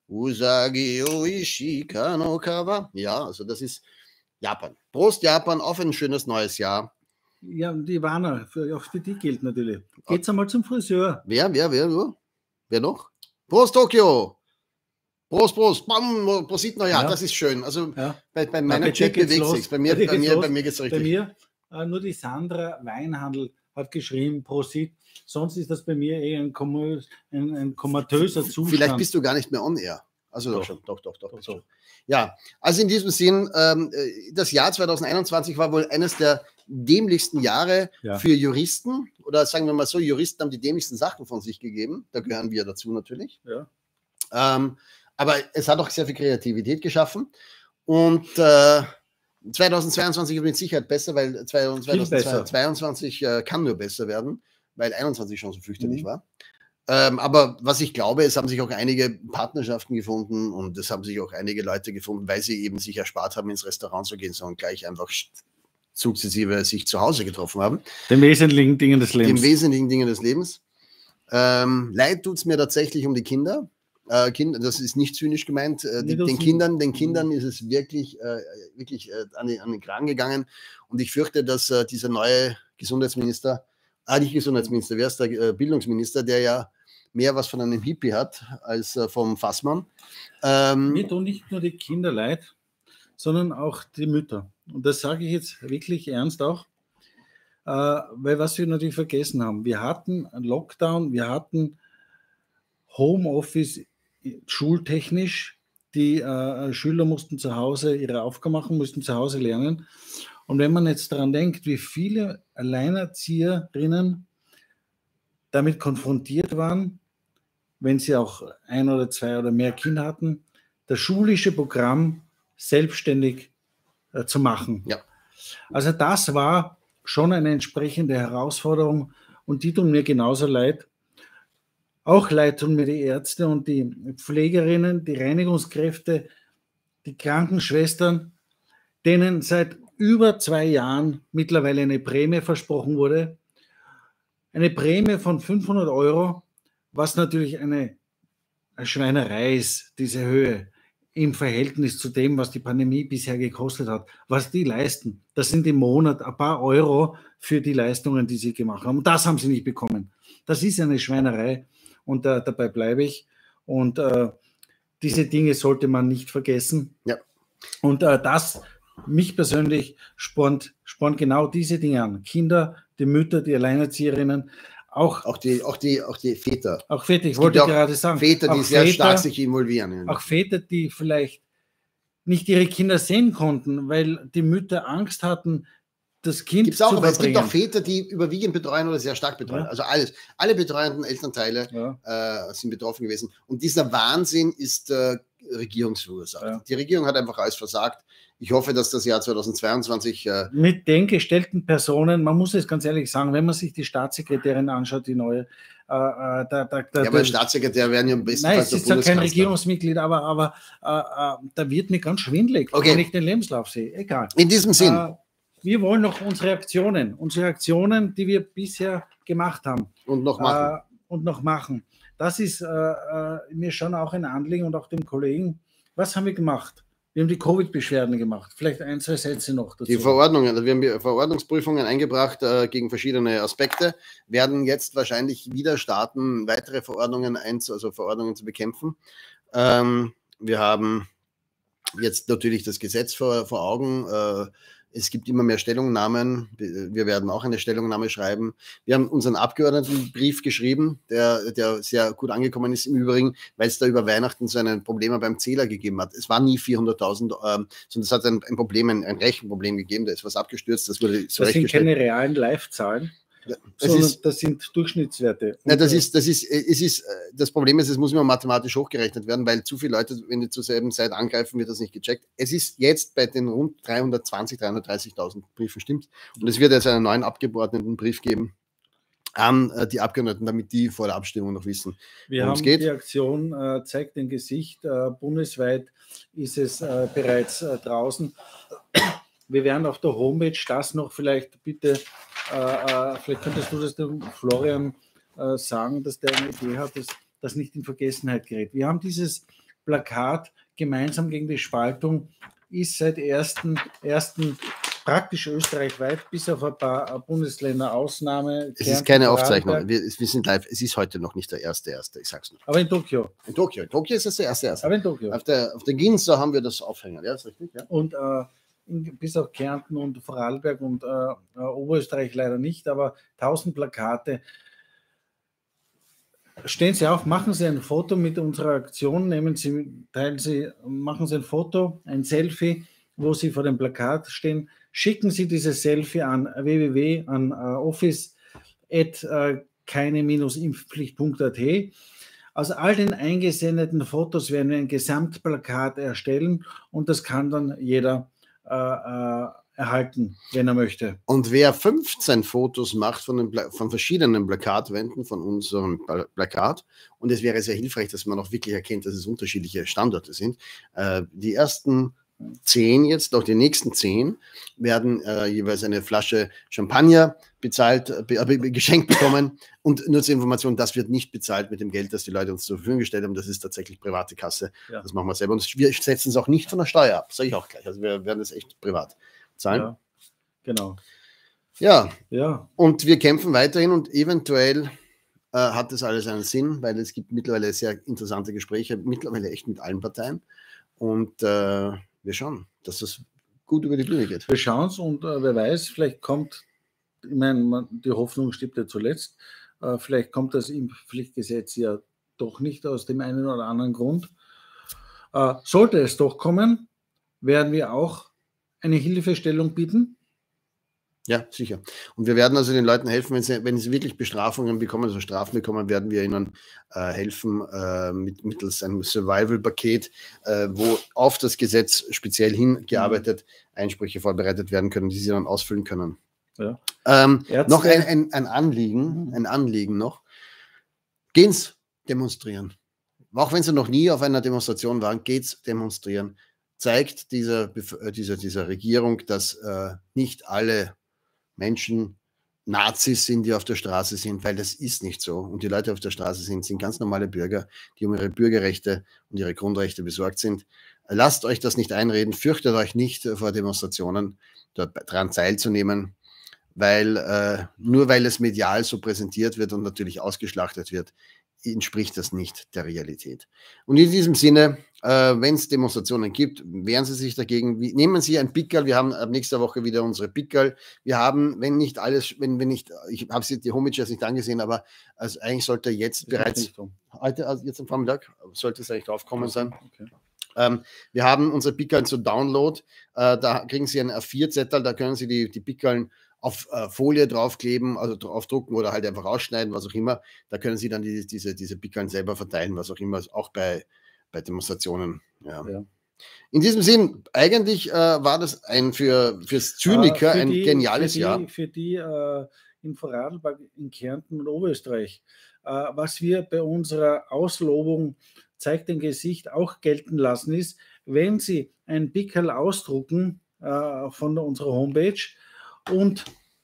Usagi oishi kano kawa. Ja, also das ist Japan. Prost Japan, auf ein schönes neues Jahr. Ja, und Ivana, für, auch für die gilt natürlich. Geht's einmal zum Friseur. Wer, wer, wer, wer? Wer noch? Prost Tokio! Prost, Prost, bam, Prosit, na ja, das ist schön. Also ja. bei, bei meiner Chat bewegt sich. Bei mir, bei, bei mir, bei mir geht's richtig. Bei mir, äh, nur die Sandra Weinhandel hat geschrieben, Prosit. Sonst ist das bei mir eh ein, ein, ein komatöser Zustand. Vielleicht bist du gar nicht mehr on air. Also doch, doch schon, doch, doch, doch. doch, doch. Ja, also in diesem Sinn, ähm, das Jahr zwanzig einundzwanzig war wohl eines der dämlichsten Jahre ja. für Juristen. Oder sagen wir mal so, Juristen haben die dämlichsten Sachen von sich gegeben. Da gehören wir dazu natürlich. Ja. Ähm, aber es hat auch sehr viel Kreativität geschaffen. Und äh, zweitausendzweiundzwanzig ist mit Sicherheit besser, weil zweitausendzweiundzwanzig äh, kann nur besser werden, weil einundzwanzig schon so fürchterlich mhm. war. Ähm, aber was ich glaube, es haben sich auch einige Partnerschaften gefunden und es haben sich auch einige Leute gefunden, weil sie eben sich erspart haben, ins Restaurant zu gehen, sondern gleich einfach sukzessive sich zu Hause getroffen haben. Den wesentlichen Dingen des Lebens. Den wesentlichen Dingen des Lebens. Ähm, leid tut es mir tatsächlich um die Kinder. Äh, Kinder, das ist nicht zynisch gemeint. Äh, die, den, Kindern, den Kindern ist es wirklich, äh, wirklich äh, an, den, an den Kragen gegangen. Und ich fürchte, dass äh, dieser neue Gesundheitsminister, ah, nicht Gesundheitsminister, wer ist der äh, Bildungsminister, der ja mehr was von einem Hippie hat als äh, vom Fassmann. Ähm, Mir tun nicht nur die Kinder leid, sondern auch die Mütter. Und das sage ich jetzt wirklich ernst auch, äh, weil was wir natürlich vergessen haben, wir hatten einen Lockdown, wir hatten Homeoffice schultechnisch, die äh, Schüler mussten zu Hause ihre Aufgaben machen, mussten zu Hause lernen. Und wenn man jetzt daran denkt, wie viele Alleinerzieherinnen damit konfrontiert waren, wenn sie auch ein oder zwei oder mehr Kinder hatten, das schulische Programm selbstständig äh, zu machen. Ja. Also das war schon eine entsprechende Herausforderung und die tun mir genauso leid. Auch leid tun mir die Ärzte und die Pflegerinnen, die Reinigungskräfte, die Krankenschwestern, denen seit über zwei Jahren mittlerweile eine Prämie versprochen wurde. Eine Prämie von fünfhundert Euro, was natürlich eine, eine Schweinerei ist, diese Höhe im Verhältnis zu dem, was die Pandemie bisher gekostet hat. Was die leisten, das sind im Monat ein paar Euro für die Leistungen, die sie gemacht haben. Und das haben sie nicht bekommen. Das ist eine Schweinerei und äh, dabei bleibe ich. Und äh, diese Dinge sollte man nicht vergessen. Ja. Und äh, das, mich persönlich, spornt, spornt genau diese Dinge an. Kinder, die Mütter, die Alleinerzieherinnen, Auch, auch, die, auch, die, auch die Väter. Auch Väter, ich wollte gerade sagen. Väter, die auch sehr Väter, stark sich involvieren. Auch Väter, die vielleicht nicht ihre Kinder sehen konnten, weil die Mütter Angst hatten, das Kind Gibt's auch, zu aber verbringen. Es gibt auch Väter, die überwiegend betreuen oder sehr stark betreuen. Ja. Also alles. Alle betreuenden Elternteile ja. äh, sind betroffen gewesen. Und dieser Wahnsinn ist äh, regierungsverursacht. Ja. Die Regierung hat einfach alles versagt. Ich hoffe, dass das Jahr zweitausendzweiundzwanzig... Äh mit den gestellten Personen, man muss es ganz ehrlich sagen, wenn man sich die Staatssekretärin anschaut, die neue... Äh, da, da, da, ja, aber Staatssekretär werden ja am besten... Nein, es ist ja kein Regierungsmitglied, aber, aber äh, äh, da wird mir ganz schwindelig, okay. wenn ich den Lebenslauf sehe. Egal. In diesem Sinn. Äh, wir wollen noch unsere Aktionen, unsere Aktionen, die wir bisher gemacht haben. Und noch machen. Äh, und noch machen. Das ist äh, äh, mir schon auch ein Anliegen und auch dem Kollegen. Was haben wir gemacht? Wir haben die Covid-Beschwerden gemacht. Vielleicht ein, zwei Sätze noch dazu. Die Verordnungen, also wir haben Verordnungsprüfungen eingebracht äh, gegen verschiedene Aspekte, werden jetzt wahrscheinlich wieder starten, weitere Verordnungen, einzu, also Verordnungen zu bekämpfen. Ähm, wir haben jetzt natürlich das Gesetz vor, vor Augen. Äh, Es gibt immer mehr Stellungnahmen. Wir werden auch eine Stellungnahme schreiben. Wir haben unseren Abgeordnetenbrief geschrieben, der, der sehr gut angekommen ist im Übrigen, weil es da über Weihnachten so ein Problem beim Zähler gegeben hat. Es waren nie vierhunderttausend, ähm, sondern es hat ein, ein Problem, ein, ein Rechenproblem gegeben. Da ist was abgestürzt. Das wurde so Das sind keine realen Live-Zahlen. Das, ist, das sind Durchschnittswerte. Nein, das ist, das ist, es ist, das Problem ist, es muss immer mathematisch hochgerechnet werden, weil zu viele Leute, wenn die zur selben Zeit angreifen, wird das nicht gecheckt. Es ist jetzt bei den rund dreihundertzwanzig, dreihundertdreißigtausend Briefen, stimmt. Und es wird jetzt einen neuen Abgeordnetenbrief geben, an äh, die Abgeordneten, damit die vor der Abstimmung noch wissen, wir haben es geht. Die Aktion äh, zeigt den Gesicht. Äh, bundesweit ist es äh, bereits äh, draußen. Wir werden auf der Homepage das noch vielleicht bitte, äh, vielleicht könntest du das dem Florian äh, sagen, dass der eine Idee hat, dass das nicht in Vergessenheit gerät. Wir haben dieses Plakat gemeinsam gegen die Spaltung, ist seit ersten praktisch österreichweit, bis auf ein paar Bundesländer Ausnahme. Es ist keine Aufzeichnung, wir, wir sind live, es ist heute noch nicht der erste erste, ich sag's nur. Aber in Tokio. In Tokio, in Tokio ist es der erste erste. Aber in Tokio. Auf der, auf der Ginza haben wir das Aufhängen, ja, ist richtig, ja. Und äh, in, bis auf Kärnten und Vorarlberg und äh, Oberösterreich leider nicht, aber tausend Plakate. Stehen Sie auf, machen Sie ein Foto mit unserer Aktion, nehmen Sie, teilen Sie, machen Sie ein Foto, ein Selfie, wo Sie vor dem Plakat stehen, schicken Sie dieses Selfie an w w w an uh, office at uh, keine impfpflicht punkt a t. Aus all den eingesendeten Fotos werden wir ein Gesamtplakat erstellen und das kann dann jeder uh, uh, erhalten, wenn er möchte. Und wer fünfzehn Fotos macht von, den Pla von verschiedenen Plakatwänden von unserem Plakat, und es wäre sehr hilfreich, dass man auch wirklich erkennt, dass es unterschiedliche Standorte sind, äh, die ersten zehn jetzt, noch die nächsten zehn, werden äh, jeweils eine Flasche Champagner bezahlt, äh, be geschenkt bekommen. Und nur zur Information, das wird nicht bezahlt mit dem Geld, das die Leute uns zur Verfügung gestellt haben. Das ist tatsächlich private Kasse. Ja. Das machen wir selber. Und wir setzen es auch nicht von der Steuer ab, sage ich auch gleich. Also wir werden das echt privat zahlen. Ja, genau. Ja. Ja. Und wir kämpfen weiterhin und eventuell äh, hat das alles einen Sinn, weil es gibt mittlerweile sehr interessante Gespräche, mittlerweile echt mit allen Parteien. Und äh, wir schauen, dass das gut über die Bühne geht. Wir schauen es und äh, wer weiß, vielleicht kommt, ich meine, die Hoffnung stirbt ja zuletzt, äh, vielleicht kommt das Impfpflichtgesetz ja doch nicht aus dem einen oder anderen Grund. Äh, sollte es doch kommen, werden wir auch eine Hilfestellung bieten. Ja, sicher. Und wir werden also den Leuten helfen, wenn sie, wenn sie wirklich Bestrafungen bekommen, also Strafen bekommen, werden wir ihnen äh, helfen äh, mit, mittels einem Survival-Paket, äh, wo auf das Gesetz speziell hingearbeitet Einsprüche vorbereitet werden können, die sie dann ausfüllen können. Ja. Ähm, noch ein, ein, ein Anliegen, ein Anliegen noch. Gehen's demonstrieren. Auch wenn sie noch nie auf einer Demonstration waren, geht's demonstrieren. Zeigt dieser, dieser, dieser Regierung, dass äh, nicht alle Menschen Nazis sind, die auf der Straße sind, weil das ist nicht so. Und die Leute auf der Straße sind, sind ganz normale Bürger, die um ihre Bürgerrechte und ihre Grundrechte besorgt sind. Lasst euch das nicht einreden, fürchtet euch nicht vor Demonstrationen, dort daran teilzunehmen, weil äh, nur weil es medial so präsentiert wird und natürlich ausgeschlachtet wird, entspricht das nicht der Realität. Und in diesem Sinne, äh, wenn es Demonstrationen gibt, wehren Sie sich dagegen. Wie, nehmen Sie ein Pickerl. Wir haben ab nächster Woche wieder unsere Pickerl. Wir haben, wenn nicht alles, wenn, wenn nicht, ich habe sie die Homepage jetzt nicht angesehen, aber also eigentlich sollte jetzt ich bereits heute, also jetzt am Vormittag, sollte es eigentlich draufkommen sein. Okay. Ähm, wir haben unsere Pickerl zu Download. Äh, da kriegen Sie einen A vier Zettel, da können Sie die, die Pickerln auf äh, Folie draufkleben, also draufdrucken oder halt einfach rausschneiden, was auch immer. Da können Sie dann die, diese, diese Pickeln selber verteilen, was auch immer, auch bei, bei Demonstrationen. Ja. Ja. In diesem Sinn, eigentlich äh, war das ein für fürs Zyniker äh, für ein die, geniales für die, Jahr. Für die äh, in Vorarlberg, in Kärnten und Oberösterreich, äh, was wir bei unserer Auslobung zeigt den Gesicht auch gelten lassen ist, wenn Sie ein Pickerl ausdrucken äh, von unserer Homepage und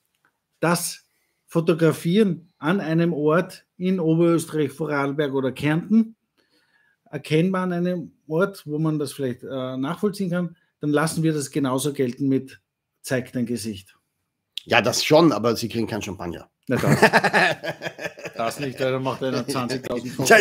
das fotografieren an einem Ort in Oberösterreich, Vorarlberg oder Kärnten, erkennbar an einem Ort, wo man das vielleicht äh, nachvollziehen kann, dann lassen wir das genauso gelten mit zeig dein Gesicht. Ja, das schon, aber Sie kriegen kein Champagner. Na, das, das nicht, dann macht einer zwanzigtausend Fotos.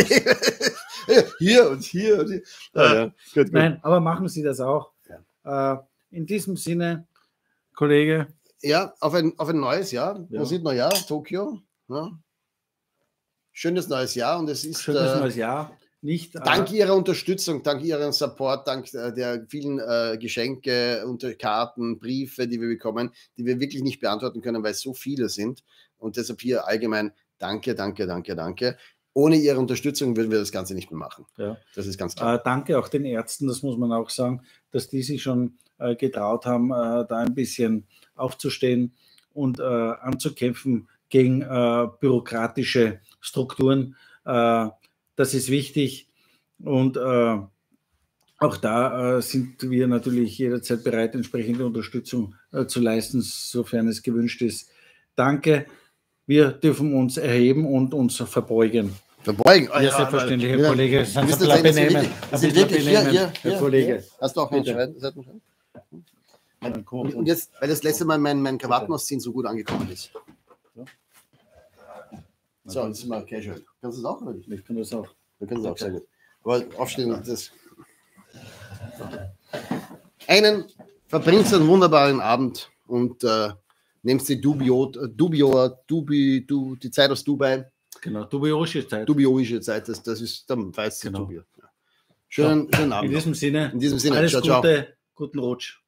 Hier und hier und hier. Ah, ja. Gut, gut. Nein, aber machen Sie das auch. Ja. Äh, in diesem Sinne, Kollege. Ja, auf ein, auf ein neues Jahr. Ja. Man sieht Neujahr, Tokio. Ja. Schönes neues Jahr und es ist. Schönes äh, neues Jahr. Nicht, dank äh, Ihrer Unterstützung, dank Ihrem Support, dank äh, der vielen äh, Geschenke, unter Karten, Briefe, die wir bekommen, die wir wirklich nicht beantworten können, weil es so viele sind. Und deshalb hier allgemein danke, danke, danke, danke. Ohne Ihre Unterstützung würden wir das Ganze nicht mehr machen. Ja. Das ist ganz klar. Äh, danke auch den Ärzten, das muss man auch sagen, dass die sich schon äh, getraut haben, äh, da ein bisschen aufzustehen und äh, anzukämpfen gegen äh, bürokratische Strukturen. Äh, das ist wichtig und äh, auch da äh, sind wir natürlich jederzeit bereit, entsprechende Unterstützung äh, zu leisten, sofern es gewünscht ist. Danke. Wir dürfen uns erheben und uns verbeugen. Verbeugen? Ja, selbstverständlich, Herr Kollege. Das sind benehmen. Herr Kollege. Hast du auch einen Seitenschein? Und jetzt, weil das letzte Mal mein, mein Krawattenausziehen so gut angekommen ist. So, jetzt sind wir casual. Kannst du das auch oder nicht? Ich kann das auch. Du kannst es auch, sehr gut. Aber aufstehen, das. Einen verbringst einen wunderbaren Abend und äh, nimmst die Dubio, Dubio, Dubi, du, die Zeit aus Dubai. Genau, dubioische Zeit. Dubioische Zeit, das, das ist dann weißt du genau. Dubio. Ja. Schönen, so, schönen Abend. In diesem Sinne, in diesem Sinne, alles ciao, Gute, ciao. Guten Rutsch.